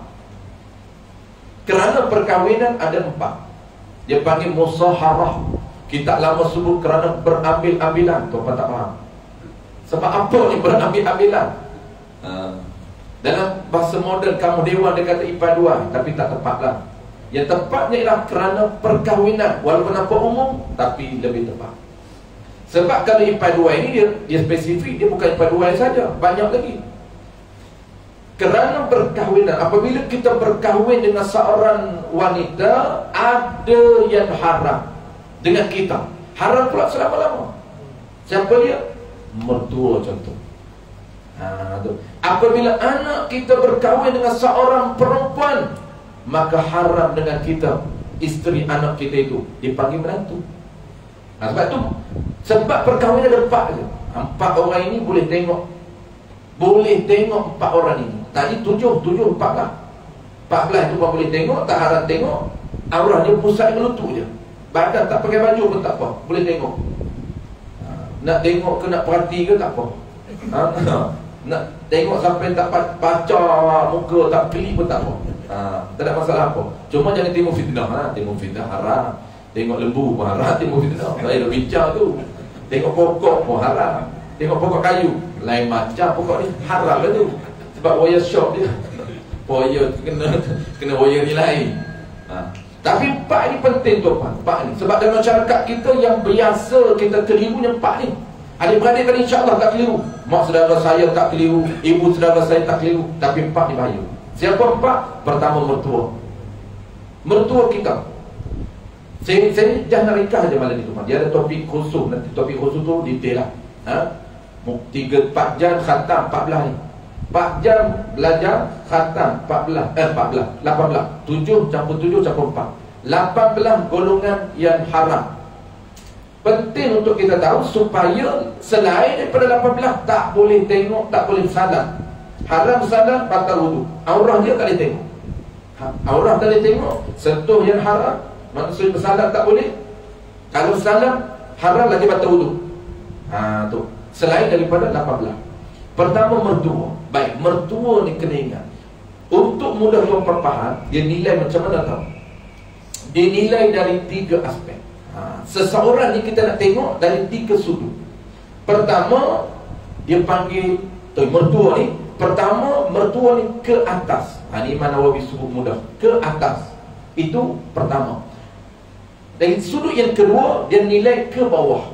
Kerana perkahwinan ada empat. Dia panggil musaharah. Kita lama sebut kerana berambil-ambilan. Tuan-tuan tak faham sebab apa ni berambil-ambilan? ha. Dalam bahasa moden kamu dewan dia kata ipaduan, tapi tak tepat lah. Yang tepatnya ialah kerana perkahwinan. Walaupun nampak umum, tapi lebih tepat. Sebab kalau ipaduan ini dia, dia spesifik. Dia bukan ipaduan saja, banyak lagi. Kerana perkahwinan, apabila kita berkahwin dengan seorang wanita, ada yang haram dengan kita. Haram pula selama-lama. Siapa dia? Mertua contoh. Ha, tu. Apabila anak kita berkahwin dengan seorang perempuan, maka haram dengan kita. Isteri anak kita itu dipanggil menantu. Ha, sebab tu, sebab perkahwinan ada empat je. Empat orang ini boleh tengok. Boleh tengok empat orang ini. Tadi tujuh, tujuh, empat belah. Empat belah itu pun boleh tengok. Tak haram tengok. Aurah dia pusat melutut je. Badan tak pakai baju pun tak apa, boleh tengok. ha, Nak tengok ke nak perhati ke tak apa. ha, Nak tengok sampai tak pacar muka, tak kelip pun tak apa. ha, Tak ada masalah apa. Cuma jangan tengok fitnah. ha, Tengok fitnah haram. Tengok lembu pun haram. Tengok fitnah, saya dah bincang tu. Tengok pokok pun haram. Tengok pokok kayu, lain macam pokok ni, haram lah tu. Sebab wire shop dia. Wire kena Kena wire ni lain. ha. Tapi empat ni penting tu, empat ni. Sebab dalam masyarakat kita yang biasa kita keliru yang empat ni. Adik-beradik tadi insya-Allah tak keliru. Mak saudara saya tak keliru, ibu saudara saya tak keliru. Tapi empat ni bahaya. Siapa empat? Pertama, mertua. Mertua kita. Saya, saya jangan rekah je malam ni tu. Dia ada topik khusus. Nanti topik khusus tu detail lah. Ha? Tiga, empat jam khatam, empat belah ni. Empat jam belajar khatam, empat belah. Eh, empat belah, lapan belah. Tujuh campur tujuh campur empat. lapan belas golongan yang haram. Penting untuk kita tahu supaya selain daripada lapan belas tak boleh tengok, tak boleh salam. Haram salam, batal wudu. Aurah dia tak boleh tengok. Aurah tak boleh tengok. Sentuh yang haram, maksud bersalam tak boleh. Kalau salam haram lagi batal wudu. Ha tu. Selain daripada lapan belas. Pertama mertua. Baik, mertua ni kena ingat. Untuk mudah tuan-tuan faham, dia nilai macam mana tahu? Dia nilai dari tiga aspek. Ha, seseorang ni kita nak tengok dari tiga sudut. Pertama, dia panggil tu, mertua ni. Pertama, mertua ni ke atas. Ha, ni Imam Nawawi sebut mudah. Ke atas. Itu pertama. Dari sudut yang kedua, dia nilai ke bawah.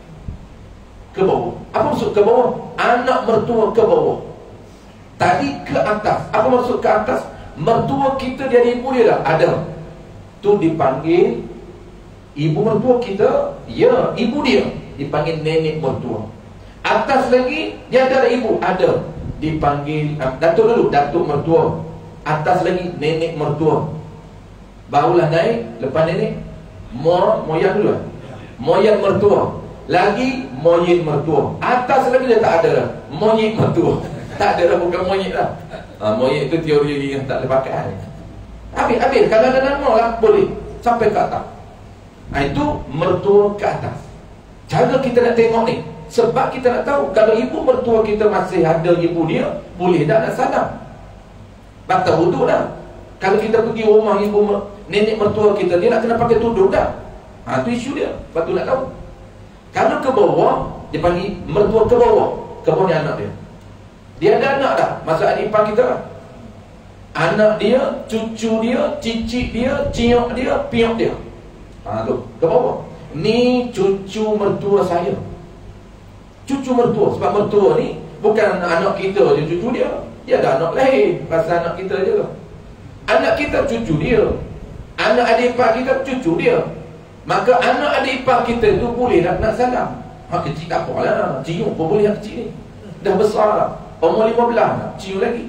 Ke bawah. Apa maksud ke bawah? Anak mertua ke bawah. Tadi ke atas. Apa maksud ke atas? Mertua kita dia ada ibu dia dah? Ada. Tu dipanggil ibu mertua kita. Ya, ibu dia dipanggil nenek mertua. Atas lagi dia ada ibu? Ada. Dipanggil datuk dulu, datuk mertua. Atas lagi nenek mertua. Barulah naik, lepas nenek mo, moyang dulu. Moyang mertua. Lagi moyang mertua. Atas lagi dia tak ada dah. Moyang mertua. Tak ada dah, bukan monyet lah. Ha, monyet itu teori yang tak boleh pakai. Habis, habis. Kalau ada nama lah, boleh. Sampai ke atas. Ha, itu mertua ke atas. Cara kita nak tengok ni. Sebab kita nak tahu, kalau ibu mertua kita masih ada ibu dia, boleh dah nak salam. Batal wudu dah. Kalau kita pergi rumah ibu nenek mertua kita, dia nak kena pakai tudung dah. Ha, itu isu dia. Lepas tu nak tahu. Kalau ke bawah, dia panggil mertua ke bawah. Ke bawah ni anak dia. Dia ada anak dah. Masa adik ipar kita lah. Anak dia, cucu dia, cicit dia, ciok dia, piok dia. Ha tu, ke bawah. Ni cucu mertua saya. Cucu mertua. Sebab mertua ni bukan anak kita je cucu dia. Dia ada anak lain. Pasal anak kita je lah. Anak kita cucu dia. Anak adik ipar kita cucu dia. Maka anak adik ipar kita tu boleh nak, nak salam. Ha kecil tak apa lah. Cium pun boleh yang kecil ni. Dah besar lah. Umur lima belas nak cium lagi.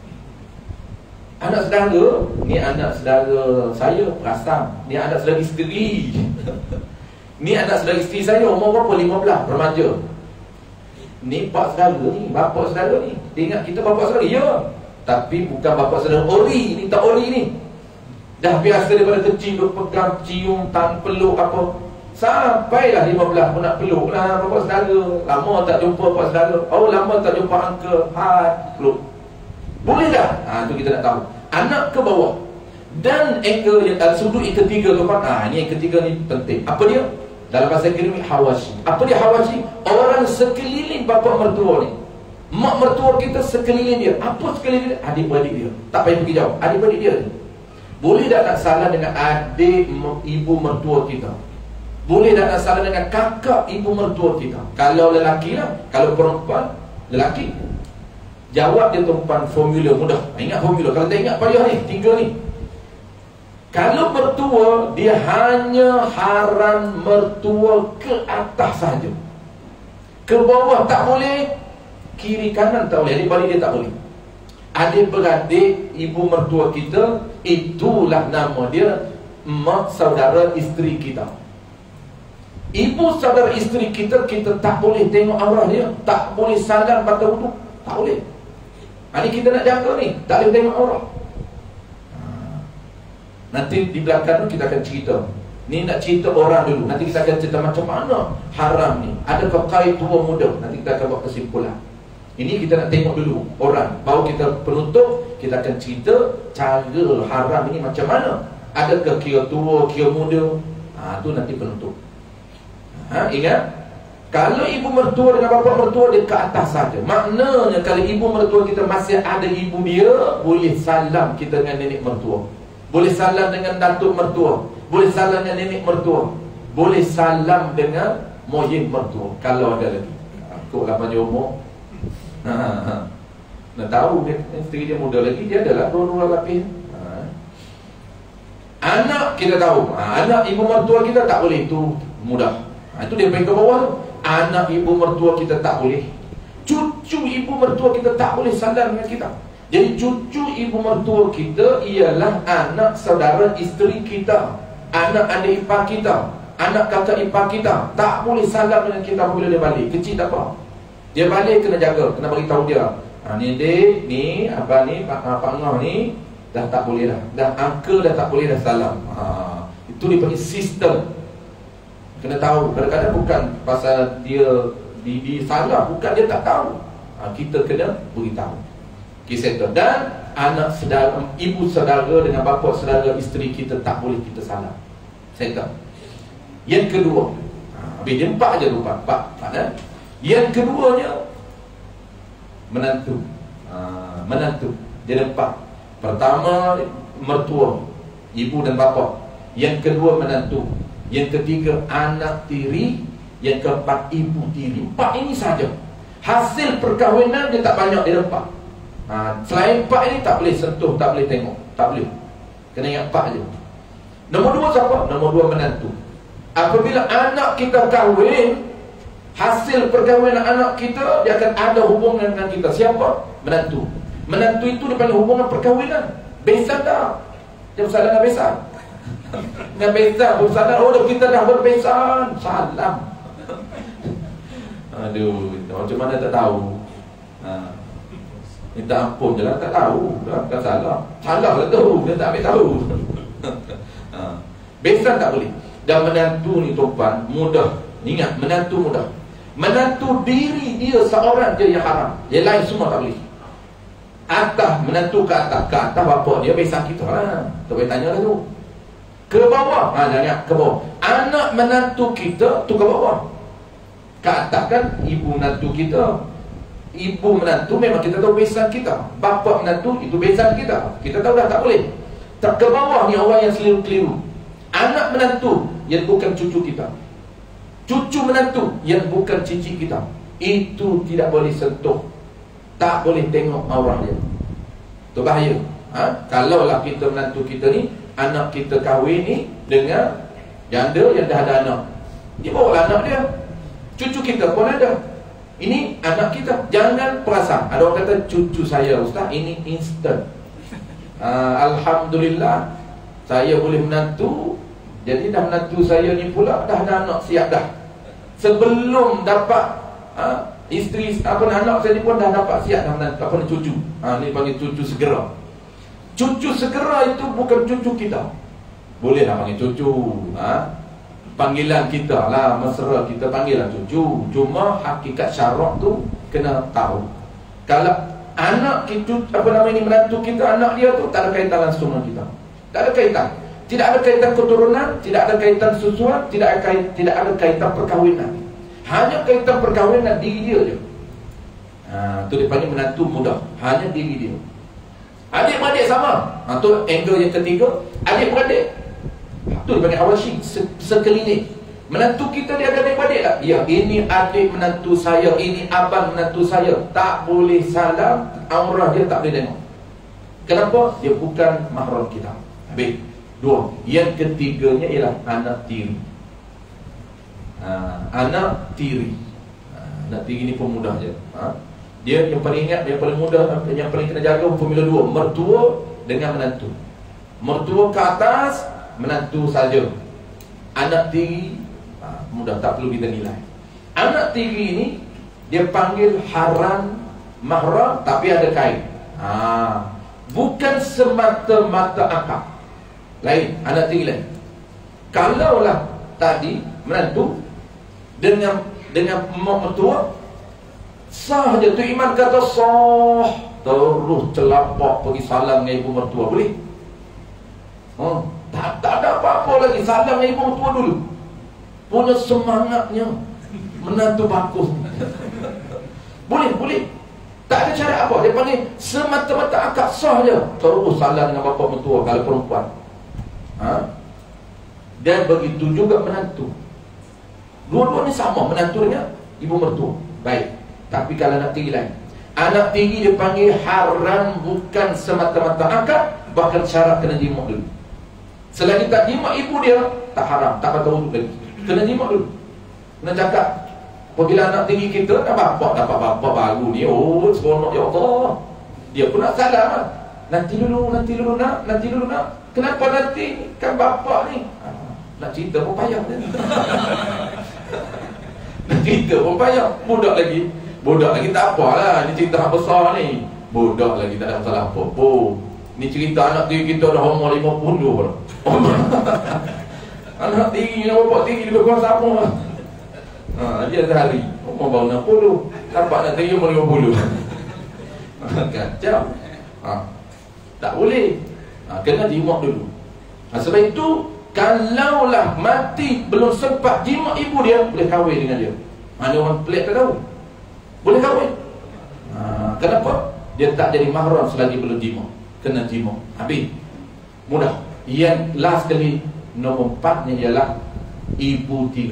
Anak saudara, ni anak saudara saya, perasan. Ni anak saudara isteri. Ni anak saudara isteri saya, umur berapa? lima belas, remaja. Ni pak saudara ni, bapak saudara ni. Dia ingat kita bapak saudara, ya. Tapi bukan bapak saudara ori, ni tak ori ni. Dah biasa daripada kecil duk pegang, cium, tan, peluk apa. Sampailah lima belas pun nak peluk lah bapak saudara. Lama tak jumpa bapak saudara. Oh lama tak jumpa uncle. Hai, peluk. Boleh tak? Ha, tu kita nak tahu. Anak ke bawah. Dan angle yang uh, sudut yang ketiga tu kan. Ha, ni yang ketiga ni penting. Apa dia? Dalam bahasa akademik hawashi. Apa dia hawashi? Orang sekeliling bapak mertua ni. Mak mertua kita sekeliling dia. Apa sekeliling dia? Adik-beradik dia. Tak payah pergi jauh. Adik-beradik dia. Boleh tak nak salah dengan adik ibu mertua kita? Boleh tak nak salah dengan kakak ibu mertua kita? Kalau lelaki lah. Kalau perempuan, lelaki. Jawab dia tuan formula mudah. Ingat formula. Kalau tak ingat payah ni, tiga ni. Kalau mertua, dia hanya haram mertua ke atas saja. Ke bawah tak boleh. Kiri kanan tak boleh. Adik-beradik dia tak boleh. Adik-beradik ibu mertua kita, itulah nama dia mak saudara isteri kita. Ibu saudara isteri kita, kita tak boleh tengok aurah dia. Tak boleh salam batal wudu. Tak boleh. Ha, ni kita nak jaga ni. Tak boleh tengok aurah. Nanti di belakang tu kita akan cerita. Ni nak cerita orang dulu. Nanti kita akan cerita macam mana haram ni. Adakah kait tua muda. Nanti kita akan buat kesimpulan. Ini kita nak tengok dulu orang. Baru kita penutup, kita akan cerita cara haram ini macam mana. Adakah kira tua, kira muda. Ha, tu nanti penutup. Ha, ingat, kalau ibu mertua dengan bapa mertua dia ke atas saja. Maknanya kalau ibu mertua kita masih ada ibu dia, boleh salam kita dengan nenek mertua. Boleh salam dengan datuk mertua. Boleh salam dengan nenek mertua. Boleh salam dengan moyang mertua. Kalau ada lagi. Kok lah panjang umur. Ha, ha. Nak tahu dia, isteri dia muda lagi, dia adalah dua-dua lapis. Ha. Anak kita tahu. Ha, anak ibu mertua kita tak boleh, itu mudah. Ha, itu dia main ke bawah tu. Anak ibu mertua kita tak boleh. Cucu ibu mertua kita tak boleh salam dengan kita. Jadi cucu ibu mertua kita ialah anak saudara isteri kita. anak adik ipar kita, anak kakak ipar kita tak boleh salam dengan kita bila dia balik. Kecil tak apa, dia balik kena jaga, kena bagi tahu dia, ha, ni dek, ni abang ni, Pak Ngah ni dah tak boleh dah, dah uncle dah tak boleh dah salam. ha, Itu dipanggil sistem. Kena tahu. Kadang-kadang bukan pasal dia di, di salah, bukan dia tak tahu, ha, kita kena beritahu. Kisah itu. Dan anak saudara, ibu saudara dengan bapa saudara isteri kita tak boleh kita salah. Settle. Yang kedua, ha, habis dia empat je tu, empat, empat, empat eh? Yang keduanya menantu. ha, Menantu. Dia ada empat. Pertama mertua, ibu dan bapa. Yang kedua menantu. Yang ketiga anak tiri. Yang keempat ibu tiri. Empat ini saja. Hasil perkahwinan dia tak banyak, dia ada empat. Ha, selain empat ini tak boleh sentuh, tak boleh tengok, tak boleh. Kena ingat empat je. Nombor dua siapa? Nombor dua menantu. Apabila anak kita kahwin, hasil perkahwinan anak kita, dia akan ada hubungan dengan kita. Siapa? Menantu. Menantu itu dipanggil hubungan perkahwinan. Besan tak? Dia bersalah dengan besan. Dengan besan, bersalah. Oh, kita dah berbesan. Salam. Aduh, macam mana tak tahu? Ha. Minta ampun je lah, tak tahu. Dah, dah salah. Salah lah tu, dia tak ambil tahu. ha. Besan tak boleh. Dan menantu ni tuan, mudah. Ingat, menantu mudah. Menantu diri dia seorang je yang haram. Yang lain semua tak boleh. Atas, menantu ke atas. Ke atas bapak dia, besan kita lah. Tak boleh tanya lah tu. Ke bawah, ha, jangan ingat, ke bawah. Anak menantu kita tu ke bawah. Ke atas kan ibu menantu kita. Ibu menantu memang kita tahu besan kita. Bapa menantu itu besan kita. Kita tahu dah tak boleh. Tak, ke bawah ni orang yang seliru-keliru. Anak menantu yang bukan cucu kita. Cucu menantu yang bukan cicit kita. Itu tidak boleh sentuh. Tak boleh tengok aurah dia. Itu bahaya. Ha? Kalaulah kita menantu kita ni, anak kita kahwin ni dengan janda yang dah ada anak, dia bawa anak dia. Cucu kita pun ada. Ini anak kita. Jangan perasan. Ada orang kata cucu saya ustaz, ini instant. uh, Alhamdulillah saya boleh menantu. Jadi dah menantu saya ni pula dah ada anak, siap dah. Sebelum dapat uh, isteri, apa anak saya ni pun dah dapat siap dah menantu, apa ni, cucu. uh, Ni panggil cucu segera. Cucu segera itu bukan cucu kita. Boleh lah panggil cucu, ha? Panggilan kita lah, mesra kita panggil lah cucu. Cuma hakikat syarak tu kena tahu. Kalau anak kita, apa nama ini, menantu kita, anak dia tu tak ada kaitan langsung dengan kita. Tak ada kaitan. Tidak ada kaitan keturunan, tidak ada kaitan susuan, tidak ada kaitan, tidak ada kaitan perkahwinan. Hanya kaitan perkahwinan diri dia je. Ha, tu dia panggil menantu mudah. Hanya diri dia. Adik-beradik sama. Ha, tu angle yang ketiga. Adik-beradik, itu dipanggil awasyi, sekeliling. Menantu kita dia ada adik-beradik tak? Ya, ini adik menantu saya, ini abang menantu saya. Tak boleh salam, aurah dia tak boleh tengok. Kenapa? Dia bukan mahram kita. Habis. Dua. Yang ketiganya ialah anak tiri. ha, Anak tiri. ha, Anak tiri ni pun mudah je. ha? Dia yang paling ingat, yang paling mudah, yang paling kena jaga formula dua. Mertua dengan menantu. Mertua ke atas, menantu saja. Anak tiri ha, mudah, tak perlu kita nilai. Anak tiri ini dia panggil haram mahram, tapi ada kait. ha, Bukan semata-mata akad. Lain, anak tiri lain. Kalaulah tadi menantu dengan dengan mertua, sah je tu, iman kata sah, terus celapak pergi salam dengan ibu mertua, boleh? Oh, tak, tak ada apa-apa lagi, salam dengan ibu mertua dulu. Punya semangatnya menantu bagus. Boleh, boleh. Tak ada cara apa, dia panggil semata-mata akad, sah je, terus salam dengan bapa mertua kalau perempuan. ha? Dan begitu juga menantu. Dua-dua ni sama, menantu dengan ibu mertua. Baik. Tapi kalau anak tiri lain, anak tiri dia panggil haram, bukan semata-mata akad, bahkan syarat kena jima dulu. Selagi tak jima ibu dia, tak haram, tak patut wuduk lagi. Kena jima dulu. Kena cakap. Apabila anak tiri kita dah bapak, dapat bapak baru ni, oh seronok ya Allah, dia pun nak salam. Nanti dulu, nanti dulu nak, nanti dulu nak. Kenapa nanti? Kan bapak ni. Nak cerita pun payah dia. Nak cerita pun payah. Budak lagi Budak lagi tak apalah. Ni cerita hak besar ni. Budak lagi tak ada masalah apa-apa. Ni cerita anak tiri kita dah umur lima puluh lah. Anak tiri, bapak tiri lebih kurang sama lah. Ha, dia sehari umur baru enam puluh, dapat nak tiri umur lima puluh. Kacau. Ha, tak boleh. Ha, kena jimat dulu. Ha, sebab itu kalaulah mati belum sempat jimat ibu dia, boleh kahwin dengan dia. Mana orang pelik tak tahu. Boleh kahwin. Ha, kenapa? Dia tak jadi mahram selagi belum jimat. Kena jimat. Habis. Mudah. Yang last kali, nombor empatnya ialah ibu tiri.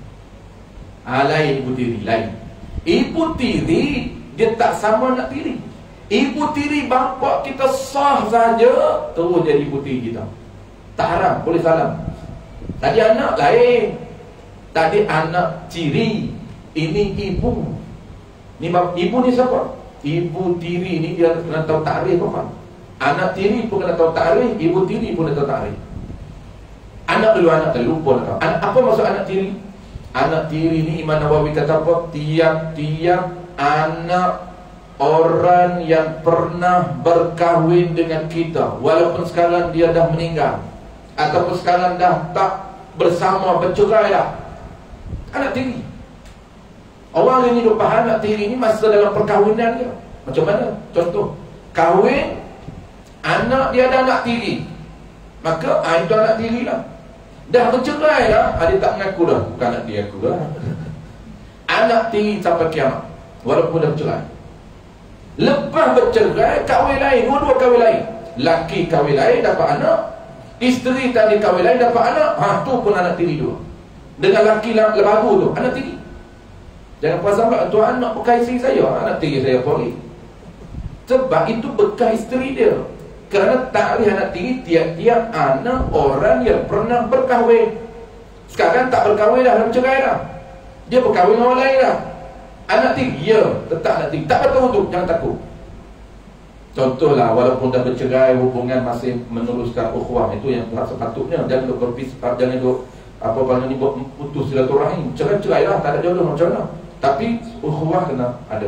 Ha, lain ibu tiri, lain. Ibu tiri, dia tak sama nak tiri. Ibu tiri bapa kita sah saja, terus jadi ibu tiri kita. Tak haram, boleh salam. Tadi anak lain. Tadi anak tiri. Ini ibu. Ni ibu ni siapa? Ibu tiri ni dia kena tahu takrif apa? Anak tiri pun kena tahu takrif, ibu tiri pun kena tahu takrif. Anak dulu, anak dulu lupa nak tahu. Anak, apa maksud anak tiri? Anak tiri ni Imam Nawawi kata apa? Tiap-tiap anak orang yang pernah berkahwin dengan kita, walaupun sekarang dia dah meninggal ataupun sekarang dah tak bersama, bercerai dah, anak tiri. Orang yang hidup faham anak tiri ni masa dalam perkahwinan dia. Macam mana? Contoh, kahwin, anak dia ada anak tiri, maka ah, itu anak tiri lah. Dah bercerai dah, ah, dia tak mengaku dah, bukan anak tiri aku dah. Anak tiri sampai kiamat, walaupun dah bercerai. Lepas bercerai, kahwin lain, dua-dua kahwin lain. Laki kahwin lain dapat anak, isteri tadi kahwin lain dapat anak. Ha, tu pun anak tiri dua. Dengan laki baru tu, anak tiri. Jangan pasang pula, tu anak bekas isteri saya, anak tiri saya apa lagi? Sebab itu bekas isteri dia. Kerana takrif anak tiri tiap-tiap anak orang yang pernah berkahwin. Sekarang tak berkahwin dah, dah bercerai dah. Dia berkahwin dengan orang lain dah. Anak tiri, ya, tetap anak tiri. Tak betul tu, jangan takut. Contohlah, walaupun dah bercerai, hubungan masih meneruskan ukhuwah, itu yang sepatutnya. Jangan duk berpisah, jangan duk apa apa ni buat putus silaturahim. Cerai-cerai lah, tak ada jodoh macam mana. Tapi ukhuwah kena ada.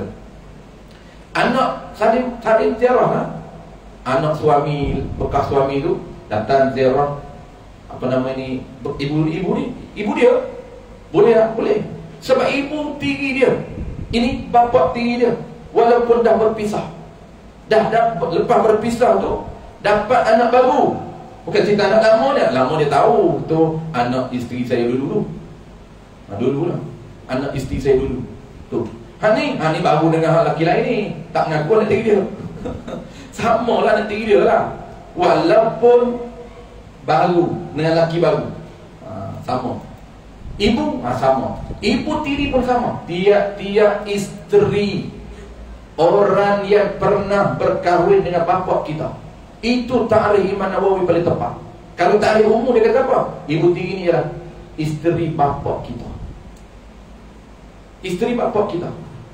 Anak saling saling ziarah lah. Anak suami, bekas suami tu datang ziarah, apa nama ni, ibu-ibu ni, ibu dia. Boleh tak? Boleh. Sebab ibu tiri dia, ini bapa tiri dia, walaupun dah berpisah, dah dapat, lepas berpisah tu dapat anak baru. Bukan cerita anak lama dia. Lama dia tahu tu anak isteri saya dulu. Ha, dulu lah, anak isteri saya dulu tu. Ha ni, ha ni baru dengan hak lelaki lain ni, tak mengaku anak tiri dia. Sama lah anak tiri dia lah, walaupun baru dengan lelaki baru. Ha, sama. Ibu, ha, sama. Ibu tiri pun sama. Tiap-tiap isteri orang yang pernah berkahwin dengan bapa kita, itu takrif Imam Nawawi paling tepat. Kalau takrif umum dia kata apa? Ibu tiri ni ialah isteri bapa kita. Isteri bapa kita.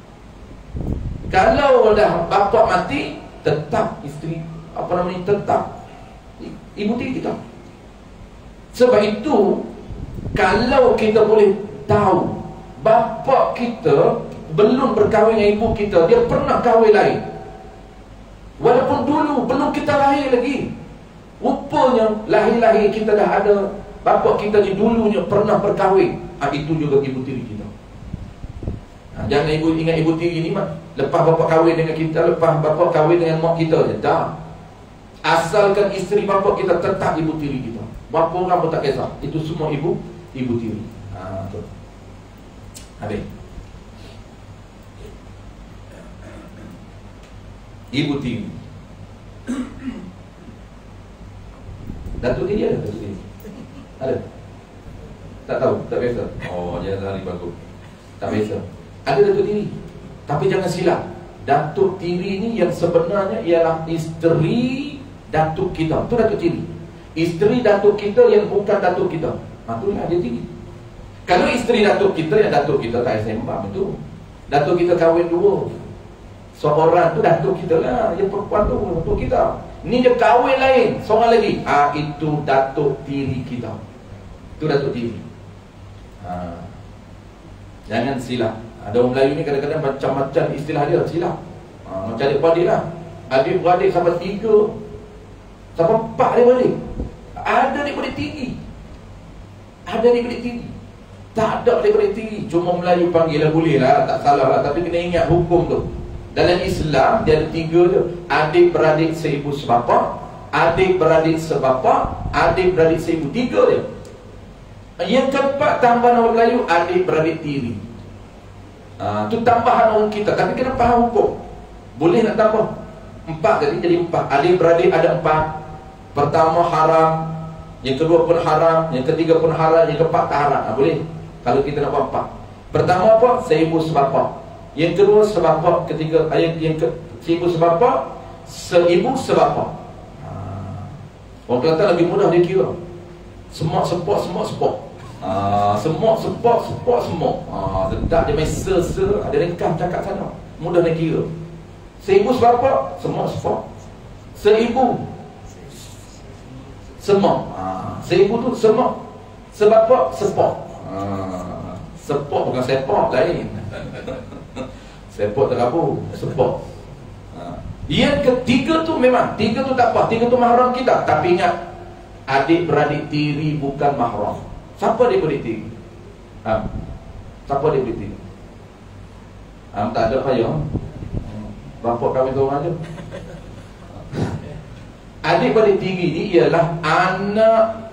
Kalau dah bapa mati, tetap isteri, apa namanya, tetap ibu tiri kita. Sebab itu, kalau kita boleh tahu bapa kita belum berkahwin dengan ibu kita, dia pernah kahwin lain, walaupun dulu belum kita lahir lagi, rupanya lahir-lahir kita dah ada bapa kita ni dulunya pernah berkahwin. Ha, itu juga ibu tiri kita. Ha, jangan ibu ingat ibu tiri ni mah lepas bapa kahwin dengan kita, lepas bapa kahwin dengan mak kita je. Tak. Asalkan isteri bapa kita tetap ibu tiri kita. Berapa orang pun tak kisah, itu semua ibu ibu tiri. Ha, tu. Habis. Ibu tiri. Datuk tiri ada? Datuk tiri ada? Tak tahu? Tak biasa? Oh, dia hari bagus. Tak biasa. Ada datuk tiri. Tapi jangan silap, datuk tiri ni yang sebenarnya ialah isteri datuk kita. Itu datuk tiri. Isteri datuk kita yang bukan datuk kita. Ha, itulah dia tiri. Kalau isteri datuk kita, yang datuk kita tak sembang itu. Datuk kita kahwin dua, seorang tu datuk kita lah, yang perempuan tu datuk kita. Ni dia kahwin lain, seorang lagi. Ah, ha, itu datuk tiri kita. Itu datuk tiri. ha. Jangan silap. Ada orang Melayu ni kadang-kadang macam-macam istilah dia, silap. ha, Macam adik-beradik lah. Adik-beradik sampai tiga, sampai empat adik-beradik. Ada adik-beradik tinggi, ada adik-beradik tinggi. Tak ada adik-beradik tinggi. Cuma Melayu panggil lah, boleh lah, tak salah lah. Tapi kena ingat hukum tu. Dalam Islam dia ada tiga tu. Adik-beradik seibu sebapa, adik-beradik sebapa, adik-beradik seibu. Tiga dia. Yang keempat tambahan orang Melayu, adik-beradik tiri. ha, Itu tambahan orang kita. Tapi kena faham hukum. Boleh nak tambah empat, jadi jadi empat. Adik-beradik ada empat. Pertama haram, yang kedua pun haram, yang ketiga pun haram, yang keempat tak haram. ha, Boleh kalau kita nak buat empat. Pertama apa? Seibu sebapa. Yang kedua sebapa. Ketiga ayat yang ke seibu sebapa, seibu sebapa. ha. Orang Kelantan lebih mudah dia kira. Semua sepok, semua sepok. Ah, semua sepok, sepok semua. Ah, sedap dia main se-se, ada ringkas cakap sana. Mudah dia kira. Seibu sebapa, semua sepok. Seibu semua. Ah, seibu tu semua. Sebapa, sepok. Ah, sepok bukan sepok lain. Sepok terabur, sepok. Ah. Yang ketiga tu memang, tiga tu tak apa, tiga tu mahram kita. Tapi ingat, adik-beradik tiri bukan mahram. Siapa adik-beradik tiri? Ha? Siapa adik-beradik tiri? Ha, tak ada payah. Bapak kami seorang je. Adik-beradik tiri ni ialah anak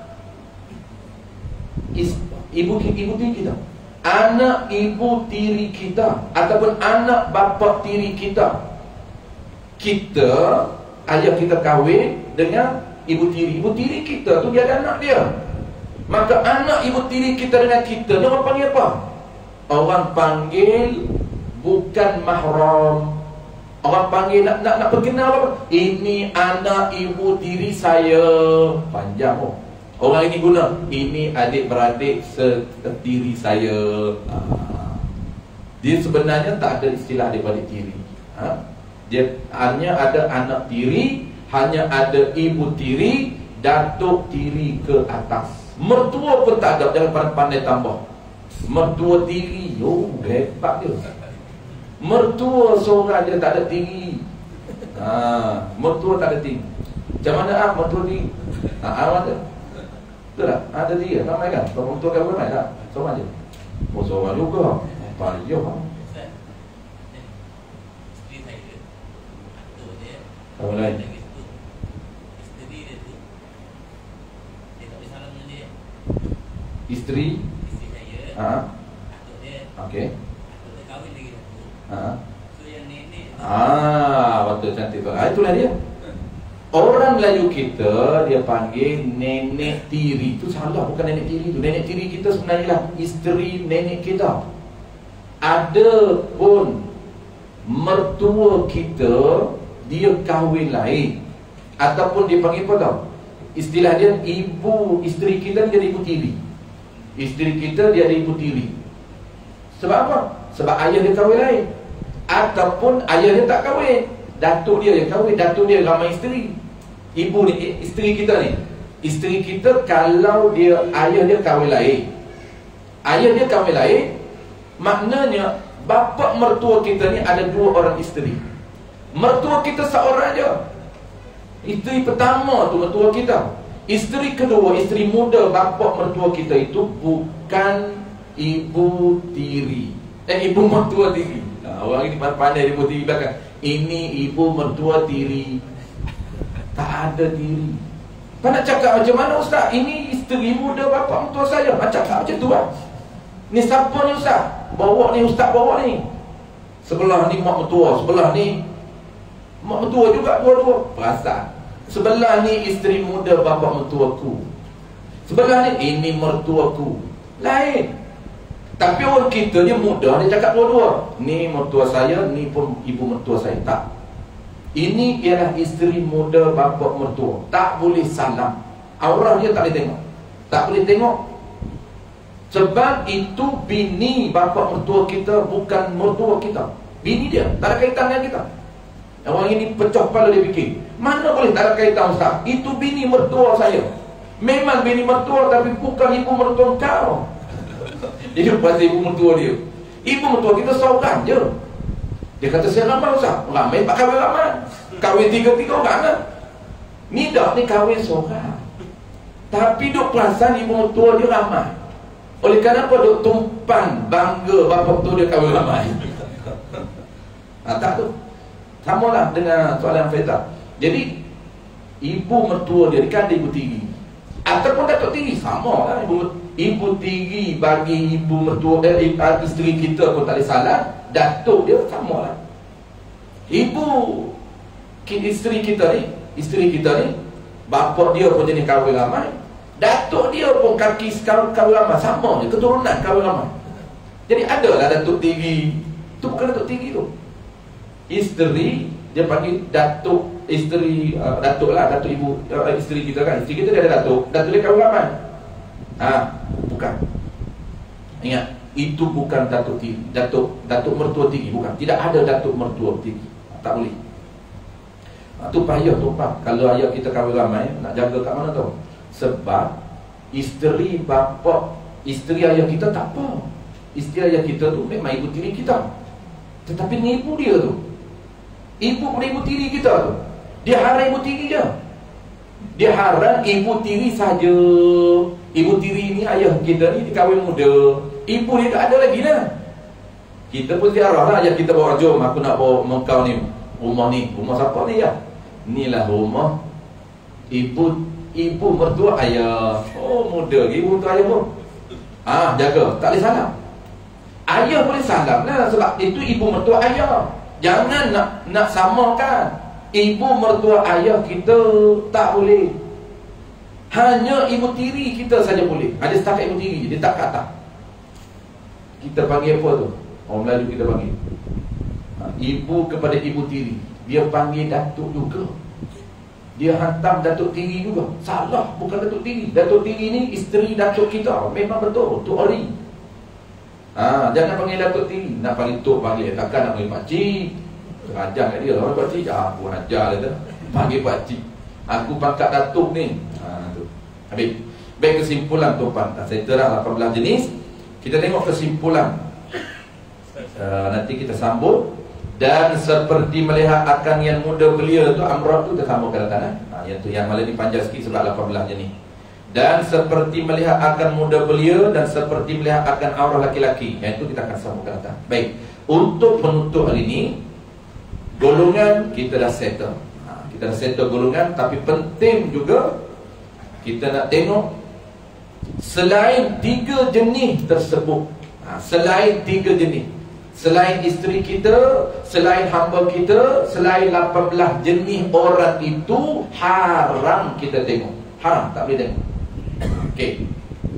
is, ibu ibu tiri kita. Anak ibu tiri kita ataupun anak bapa tiri kita. Kita, ayah kita kahwin dengan ibu tiri. Ibu tiri kita tu dia ada anak dia. Maka anak ibu tiri kita dengan kita, dia orang panggil apa? Orang panggil bukan mahram. Orang panggil nak nak, nak berkenal apa? Ini anak ibu tiri saya. Panjang oh. Orang ini guna, ini adik-beradik setiri saya. ha. Dia sebenarnya tak ada istilah adik-beradik tiri. ha? Dia hanya ada anak tiri, hanya ada ibu tiri, datuk tiri ke atas. Mertua pun tak ada, jangan pandai tambah. Mertua tiri, oh hebat dia. Mertua seorang je tak ada tiri. ha, Mertua tak ada tiri. Macam mana ah mertua tiri? Ha, awak ada? Betul tak? Ada tiri, ramai kan? Kalau mertua kan ramai tak? Seorang je? Oh seorang juga. Payah. Apa lain? Isteri, isteri saya, ha? Atuk dia, okey. Atuk dia kahwin lagi datuk. Ha? So yang nenek. Ah, betul cantik tu. Ah, itulah dia. Orang Melayu kita dia panggil nenek tiri. Itu salah, bukan nenek tiri tu. Nenek tiri kita sebenarnya lah isteri nenek kita. Ada pun mertua kita dia kahwin lain ataupun dia panggil apa tau? Istilah dia ibu, isteri kita dia ibu tiri. Isteri kita dia ada ibu tiri. Sebab apa? Sebab ayah dia kahwin lain. Ataupun ayah dia tak kahwin, datuk dia yang kahwin. Datuk dia ramai isteri. Ibu ni, isteri kita ni, isteri kita kalau dia ayah dia kahwin lain, ayah dia kahwin lain, maknanya bapa mertua kita ni ada dua orang isteri. Mertua kita seorang je. Isteri pertama tu mertua kita. Isteri kedua, isteri muda bapa mertua kita itu bukan ibu tiri. Eh, ibu mertua tiri. Nah, orang ini pandai ibu tiri belakang. Ini ibu mertua tiri. Tak ada tiri. Kau nak cakap macam mana ustaz? Ini isteri muda bapa mertua saya. Nak cakap macam tu lah. Ni siapa ni ustaz? Bawa ni ustaz bawa ni. Sebelah ni mak mertua, sebelah ni mak mertua juga dua-dua. Perasan. Sebelah ni isteri muda bapa mertuaku. Sebelah ni ini mertuaku. Lain. Tapi orang kita dia muda, dia cakap dua-dua. Ni mertua saya, ni pun ibu mertua saya. Tak. Ini ialah isteri muda bapa mertua. Tak boleh salam. Aurah dia tak boleh tengok. Tak boleh tengok. Sebab itu bini bapa mertua kita bukan mertua kita. Bini dia, tak ada kaitan dengan kita. Orang ini pecah kepala dia fikir, mana boleh tak ada kaitan ustaz? Itu bini mertua saya. Memang bini mertua tapi bukan ibu mertua kau. Dia pasal ibu mertua dia. Ibu mertua kita seorang je. Dia kata saya ramai Ustaz. Ramai tak kahwin ramai. Kahwin tiga-tiga orang lah. Ni dah ni kahwin seorang. Tapi duk perasan ibu mertua dia ramai. Oleh kerana apa duk tumpan bangga bapa tu dia kahwin ramai. Ha, tak tu. Sama lah dengan soalan Faizal. Jadi ibu mertua dia kan ada ibu tiri ataupun datuk tiri, sama lah. Ibu, ibu tiri bagi ibu mertua eh, isteri kita pun tak ada salah. Datuk dia sama lah. Ibu isteri kita ni, isteri kita ni, bapa dia pun jenis kahwin ramai, datuk dia pun kaki sekarang kahwin ramai, sama je, keturunan kahwin ramai. Jadi adalah datuk tiri. Tu bukan datuk tiri tu. Isteri dia panggil datuk, isteri uh, datuk lah, datuk ibu uh, isteri kita kan, isteri kita dia ada datuk, datuk dia kahwin ramai. Ah, bukan. Ingat, itu bukan datuk tiri, datuk datuk mertua tiri, bukan. Tidak ada datuk mertua tiri. Tak boleh. Ah, tu payah tu Pak. Kalau ayah kita kahwin ramai, nak jaga kat mana tau? Sebab isteri bapa, isteri ayah kita tak apa. Isteri ayah kita tu memang ibu tiri kita. Tetapi ni ibu dia tu. Ibu pada ibu tiri kita tu. Dia haram ibu tiri je. Dia haram ibu tiri saja. Ibu tiri ni ayah kita ni dikahwin muda. Ibu dia tak ada lagi lah. Kita pun ziarah lah. Ayah kita bawa, jom aku nak bawa engkau ni. Rumah ni, rumah siapa ni ya? Inilah rumah ibu ibu mertua ayah. Oh muda, ibu mertua ayah pun ah, jaga, tak boleh salam. Ayah boleh salam lah, sebab itu ibu mertua ayah. Jangan nak nak samakan. Ibu mertua ayah kita tak boleh. Hanya ibu tiri kita saja boleh. Ada setakat ibu tiri, dia tak kata. Kita panggil apa tu? Orang Melayu kita panggil ibu kepada ibu tiri. Dia panggil datuk juga. Dia hantam datuk tiri juga. Salah, bukan datuk tiri. Datuk tiri ni isteri datuk kita. Memang betul, Tok Ori. Ah, jangan panggil datuk tiri. Nak panggil tok, panggil. Takkan nak panggil pakcik. Ajar kat dia lah pakcik. Ah, aku ajar lah tu. Panggil pakcik. Aku pangkat datuk ni. Ah, tu. Habis. Baik, kesimpulan tuan. Saya terang lapan belas jenis. Kita tengok kesimpulan. Uh, nanti kita sambut. Dan seperti melihat akan yang muda belia tu, amrah tu kita sambungkan datang. Ha, yang tu yang malah dipanjang sikit sebab lapan belas jenis. Dan seperti melihat akan muda belia dan seperti melihat akan aurah laki-laki. Yang itu kita akan sambungkan datang. Baik. Untuk penutup hari ini, golongan kita dah settle. Ha, kita dah settle golongan. Tapi penting juga kita nak tengok selain tiga jenis tersebut. Ha, selain tiga jenis, selain isteri kita, selain hamba kita, selain lapan belas jenis orang itu, haram kita tengok. Haram, tak boleh tengok. Okey.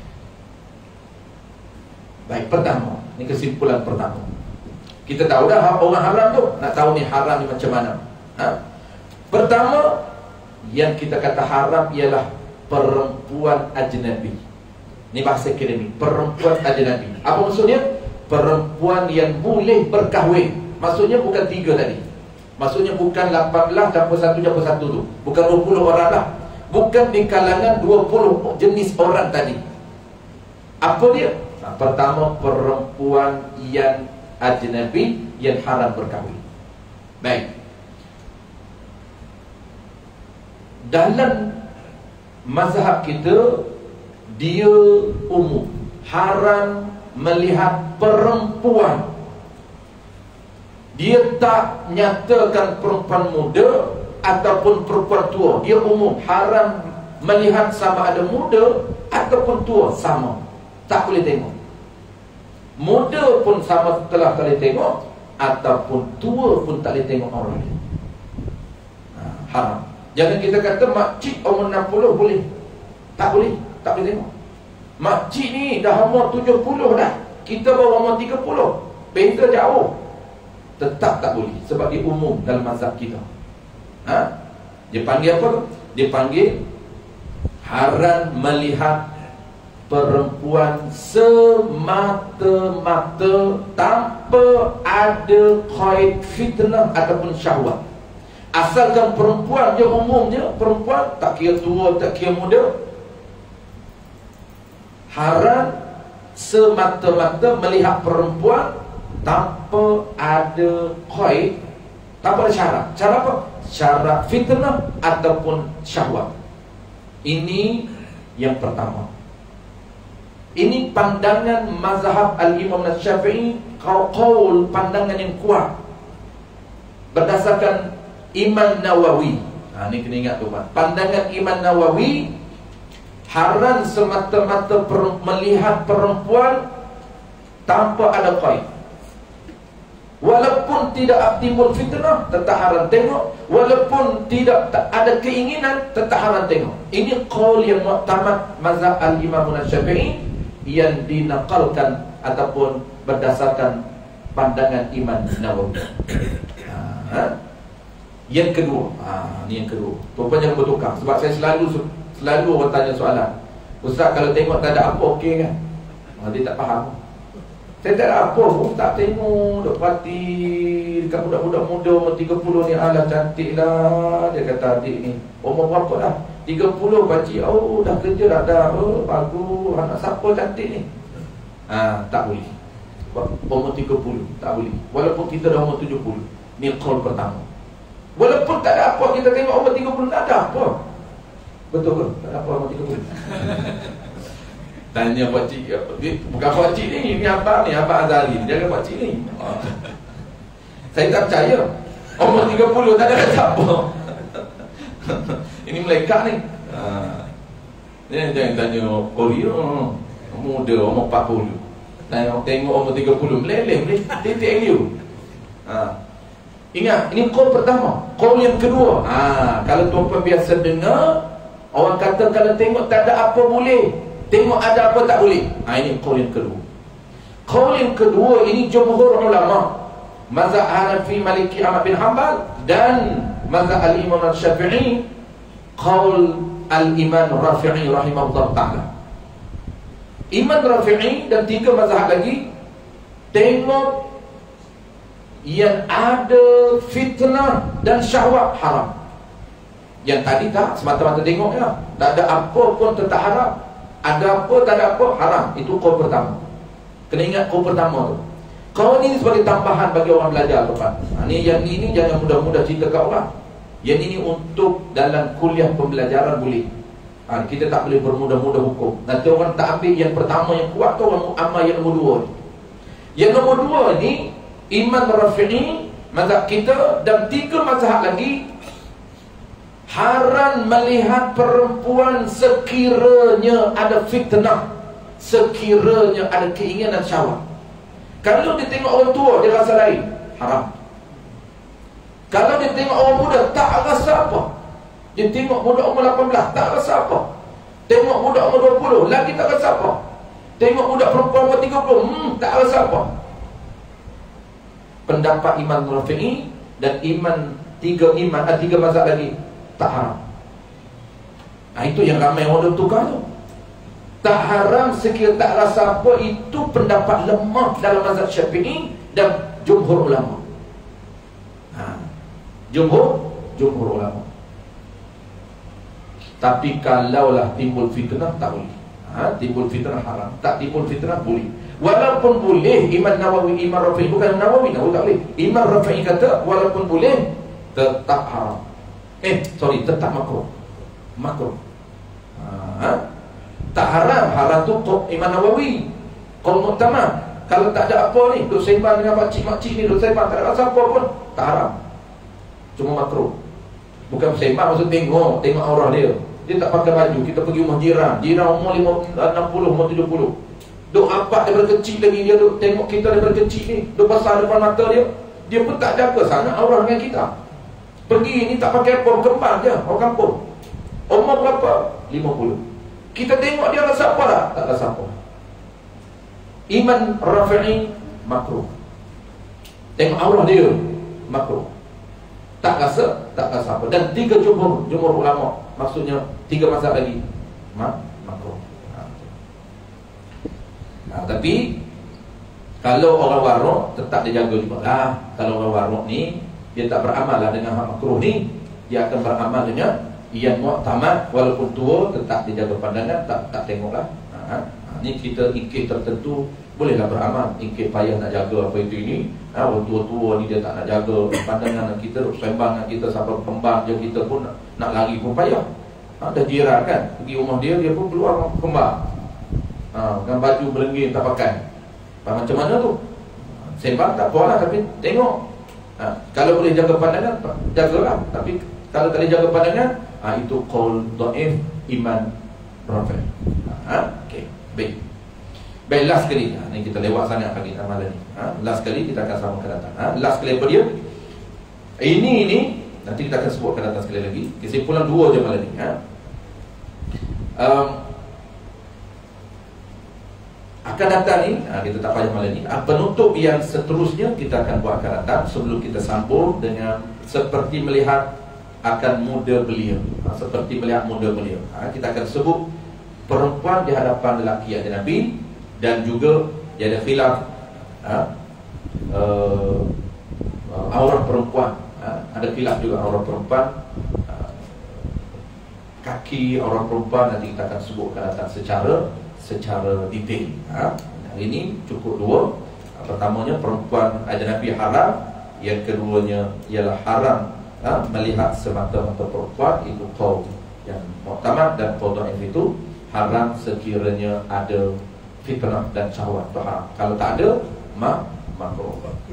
Baik, pertama, ini kesimpulan pertama. Kita tahu dah orang haram tu. Nak tahu ni haram ni macam mana. Ha? Pertama, yang kita kata haram ialah perempuan ajnabi. Ini bahasa akademik, perempuan ajnabi. Apa maksudnya? Perempuan yang boleh berkahwin. Maksudnya bukan tiga tadi. Maksudnya bukan lapan belas campur satu campur satu tu. Bukan dua puluh orang lah. Bukan di kalangan dua puluh jenis orang tadi. Apa dia? Nah, pertama, perempuan yang ajnabi, yang haram berkahwin. Baik. Dalam mazhab kita, dia umum, haram melihat perempuan. Dia tak nyatakan perempuan muda ataupun perempuan tua. Dia umum, haram melihat sama ada muda ataupun tua, sama. Tak boleh tengok. Muda pun sama telah tak boleh tengok, ataupun tua pun tak boleh tengok orang lain. Ha, haram. Jangan kita kata makcik umur enam puluh boleh. Tak boleh, tak boleh tengok. Makcik ni dah umur tujuh puluh dah, kita baru umur tiga puluh, beza jauh. Tetap tak boleh, sebab dia umum dalam mazhab kita. Ha? Dia panggil apa? Dia panggil haram melihat perempuan semata-mata tanpa ada qaid fitnah ataupun syahwat. Asalkan perempuan, dia umumnya perempuan, tak kira tua, tak kira muda, Haram semata-mata melihat perempuan tanpa ada qaid, tanpa ada syarat. Syarat apa? Syarat fitnah ataupun syahwat. Ini yang pertama. Ini pandangan mazhab Al-Imam Syafi'i, qaul, pandangan yang kuat berdasarkan Imam Nawawi. Nah, ini kena ingat tu, Pak. Pandangan Imam Nawawi, haram semata-mata per, melihat perempuan tanpa ada qaid. Walaupun tidak timbul fitnah, tetap haram tengok. Walaupun tidak ada keinginan, tetap haram tengok. Ini qaul yang mu'tamad mazhab Al-Imam Syafi'i yang dinakalkan ataupun berdasarkan pandangan Imam Nawawi. Ha? Yang kedua, ha, ni yang kedua. Tuan-tuan jangan bertukar. Sebab saya selalu Selalu orang tanya soalan, Ustaz kalau tengok tak ada apa, okey kan? Ha, dia tak faham. Saya tak ada apa pun, tak tengok. Duk parti dekat budak-budak muda umur tiga puluh ni, alah cantik lah. Dia kata adik ni umur berapa dah? tiga puluh pakcik. Oh dah kerja dah dah. Oh bagus. Anak siapa cantik ni? Ha, tak boleh. Umur tiga puluh tak boleh. Walaupun kita dah umur tujuh puluh. Ni call pertama. Walaupun tak ada apa, kita tengok umur tiga puluh tak ada apa. Betul ke? Tak ada apa umur tiga puluh. Tanya pakcik, bukan pakcik ni, ni abang ni, abang Azari, dia kan pakcik ni. Saya tak percaya. Umur tiga puluh tak ada siapa. Ini malaikat ni. Ha. Dia jangan tanya Korea, muda umur empat puluh. Tengok tengok umur tiga puluh, meleleh boleh titik you. Ha. Ingat, ini qaul pertama. Qaul yang kedua, ha, kalau tuan-tuan biasa dengar orang kata kalau tengok tak ada apa boleh, tengok ada apa tak boleh. Ha, ini qaul yang kedua. Qaul yang kedua ini jumhur ulama, mazhab Hanafi, Maliki, Ahmad bin Hanbal dan mazhab Al-Imam Syafi'i, qaul Al-Imam Rafi'i rahimahullah ta'ala. Imam Rafi'i dan tiga mazhab lagi tengok yang ada fitnah dan syahwat haram. Yang tadi tak semata-mata tengok ya, tak ada apa pun tetap haram. Ada apa tak ada apa haram. Itu qaul pertama. Kena ingat qaul pertama tu. Qaul ini sebagai tambahan bagi orang belajar, Tuan. Ha, ni yang ini jangan mudah-mudah cerita kat orang. Yang ini untuk dalam kuliah pembelajaran boleh. Ha, kita tak boleh bermudah-mudah hukum. Nanti orang tak ambil yang pertama yang kuat tu, orang amal yang nombor dua ni. Yang nombor dua ni Imam Rafi'i, mazhab kita, dan tiga mazhab lagi haram melihat perempuan sekiranya ada fitnah, sekiranya ada keinginan syahwat. Kalau dia tengok orang tua, dia rasa lain, haram. Kalau dia tengok orang muda, tak rasa apa. Dia tengok budak umur lapan belas, tak rasa apa. Tengok budak umur dua puluh, lagi tak rasa apa. Tengok budak perempuan umur tiga puluh, hmm, tak rasa apa. Pendapat Imam Rafi'i dan iman tiga iman ada tiga mazhab lagi tak haram. Nah, itu yang ramai orang tukar tu. Tak haram sekira tak rasa apa, itu pendapat lemah dalam mazhab Syafi'i dan jumhur ulama. Ha. Jumhur jumhur ulama. Tapi kalaulah timbul fitnah tak boleh. Ha, timbul fitnah haram. Tak timbul fitnah boleh. Walaupun boleh, Imam Nawawi, Imam Rafi'i, bukan Nawawi, Nawawi tak boleh. Imam Rafi'i kata walaupun boleh, tetap haram. Eh, sorry, tetap makruh. Makruh. Ha? Tak haram, haram tu Imam Nawawi. Qaul mu'tamad. Kalau tak ada apa ni, duk sembang dengan makcik-makcik ni, duk sembang, tak ada rasa apa pun, tak haram. Cuma makruh. Bukan sembang maksud tengok, tengok aurah dia. Dia tak pakai baju, kita pergi rumah jiran. Jiran umur enam puluh, umur tujuh puluh. Duk apa daripada kecil lagi, dia duk tengok kita daripada kecil ni, duk besar depan mata dia. Dia pun tak jaga sangat aurah dengan kita. Pergi ni tak pakai apa, kembar je, orang kampung. Umur berapa? lima puluh. Kita tengok dia rasa apa tak? Tak rasa apa. Imam Rafi'i makruh. Tengok aurah dia makruh. Tak rasa, tak rasa apa. Dan tiga jumhur, jumhur ulama, maksudnya tiga mazhab lagi makruh. Nah, tapi kalau orang warok tetap dia jaga juga lah. Kalau orang warok ni dia tak beramal lah dengan hak makruh ni, dia akan beramal dengan yang mu'tamad. Walaupun tua tetap dia jaga pandangan, tak tak tengoklah. Ha, ha. Ni kita ikir tertentu bolehlah beramal, ikir payah nak jaga apa itu ini. Ha, orang tua-tua ni dia tak nak jaga pandangan kita, sembang kita sampai kembang je kita pun nak, nak lari pun payah. Ha, dah jiran kan, pergi rumah dia, dia pun keluar kembang. Ha, dengan baju belengging tak pakai. Ha, macam mana tu? Sembang tak apalah, tapi tengok. Ha, kalau boleh jaga pandangan, jagalah. Tapi kalau tak boleh jaga pandangan, ha, itu qaul dhaif, iman rafi'. Ha, okey, baik. Baik, last sekali. Ha, ni kita lewat sangat pagi amalan ni. Ha, last sekali kita akan samakan datang. Ha, last sekali apa dia? Ini ini nanti kita akan sebutkan datang sekali lagi. Kesimpulan dua je malam ni. Ha. Um, akan datang ni, ha, kita tak payah malam ni. Ha, penutup yang seterusnya kita akan buat akan datang sebelum kita sambung dengan seperti melihat akan muda beliau. Ha, seperti melihat muda beliau. Ha, kita akan sebut perempuan di hadapan lelaki ada Nabi, dan juga dia ada khilaf ha, uh, uh, aurat perempuan. Ha, ada khilaf juga aurat perempuan, uh, kaki aurat perempuan nanti kita akan sebutkan datang secara secara detail. Ha, hari ini cukup dua. Pertamanya perempuan ada Nabi haram, yang keduanya ialah haram ha, melihat semata-mata perempuan. Itu qaul yang muktamad, dan qaul dhaif itu haram sekiranya ada fitnah dan syahwat, haram. Kalau tak ada, mak makruh.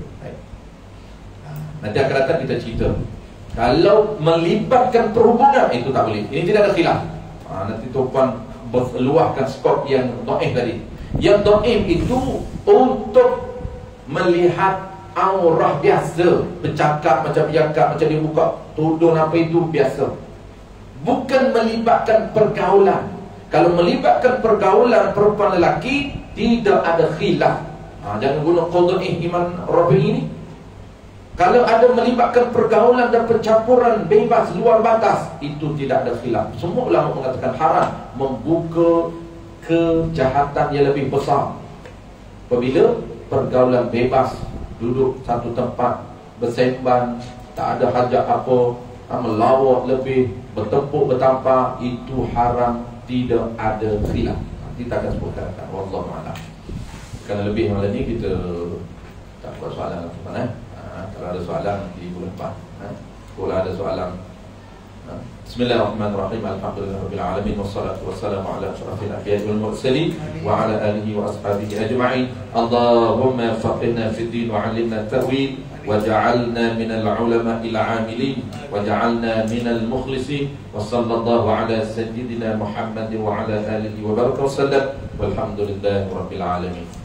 Nanti akan datang kita cerita. Kalau melibatkan perhubungan, itu tak boleh. Ini tidak ada khilaf. Ha, nanti tuan luahkan skop yang dhaif tadi. Yang dhaif itu untuk melihat aurah biasa, bercakap macam bercakap, macam dia buka tudung apa itu biasa. Bukan melibatkan pergaulan. Kalau melibatkan pergaulan perempuan lelaki, tidak ada khilaf. Ha, jangan guna qaul dhaif iman rabi ini. Kalau ada melibatkan pergaulan dan pencampuran bebas luar batas, itu tidak ada khilaf. Semua ulama mengatakan haram, membuka kejahatan yang lebih besar. Apabila pergaulan bebas, duduk satu tempat, bersembang, tak ada hajat apa, melawat lebih, bertempuk bertampar, itu haram, tidak ada khilaf. Kita akan sebutkan. Wallahu a'lam. Kalau lebih malam ni kita tak buat soalan apa mana? Ha, kalau ada soalan di bulan depan. Ha, kalau ada soalan. Ha. Bismillahirrahmanirrahim. Alhamdulillahirabbil alamin, wassalatu wassalamu ala asyrafil anbiya'i wal mursalin wa ala alihi wa ashabihi ajma'in. Allahumma faqihna fid din wa 'allimna at-ta'wil وجعلنا من العلماء العاملين وجعلنا من المخلصين وصلى الله على سيدنا محمد وعلى آله وبارك وسلم والحمد لله رب العالمين.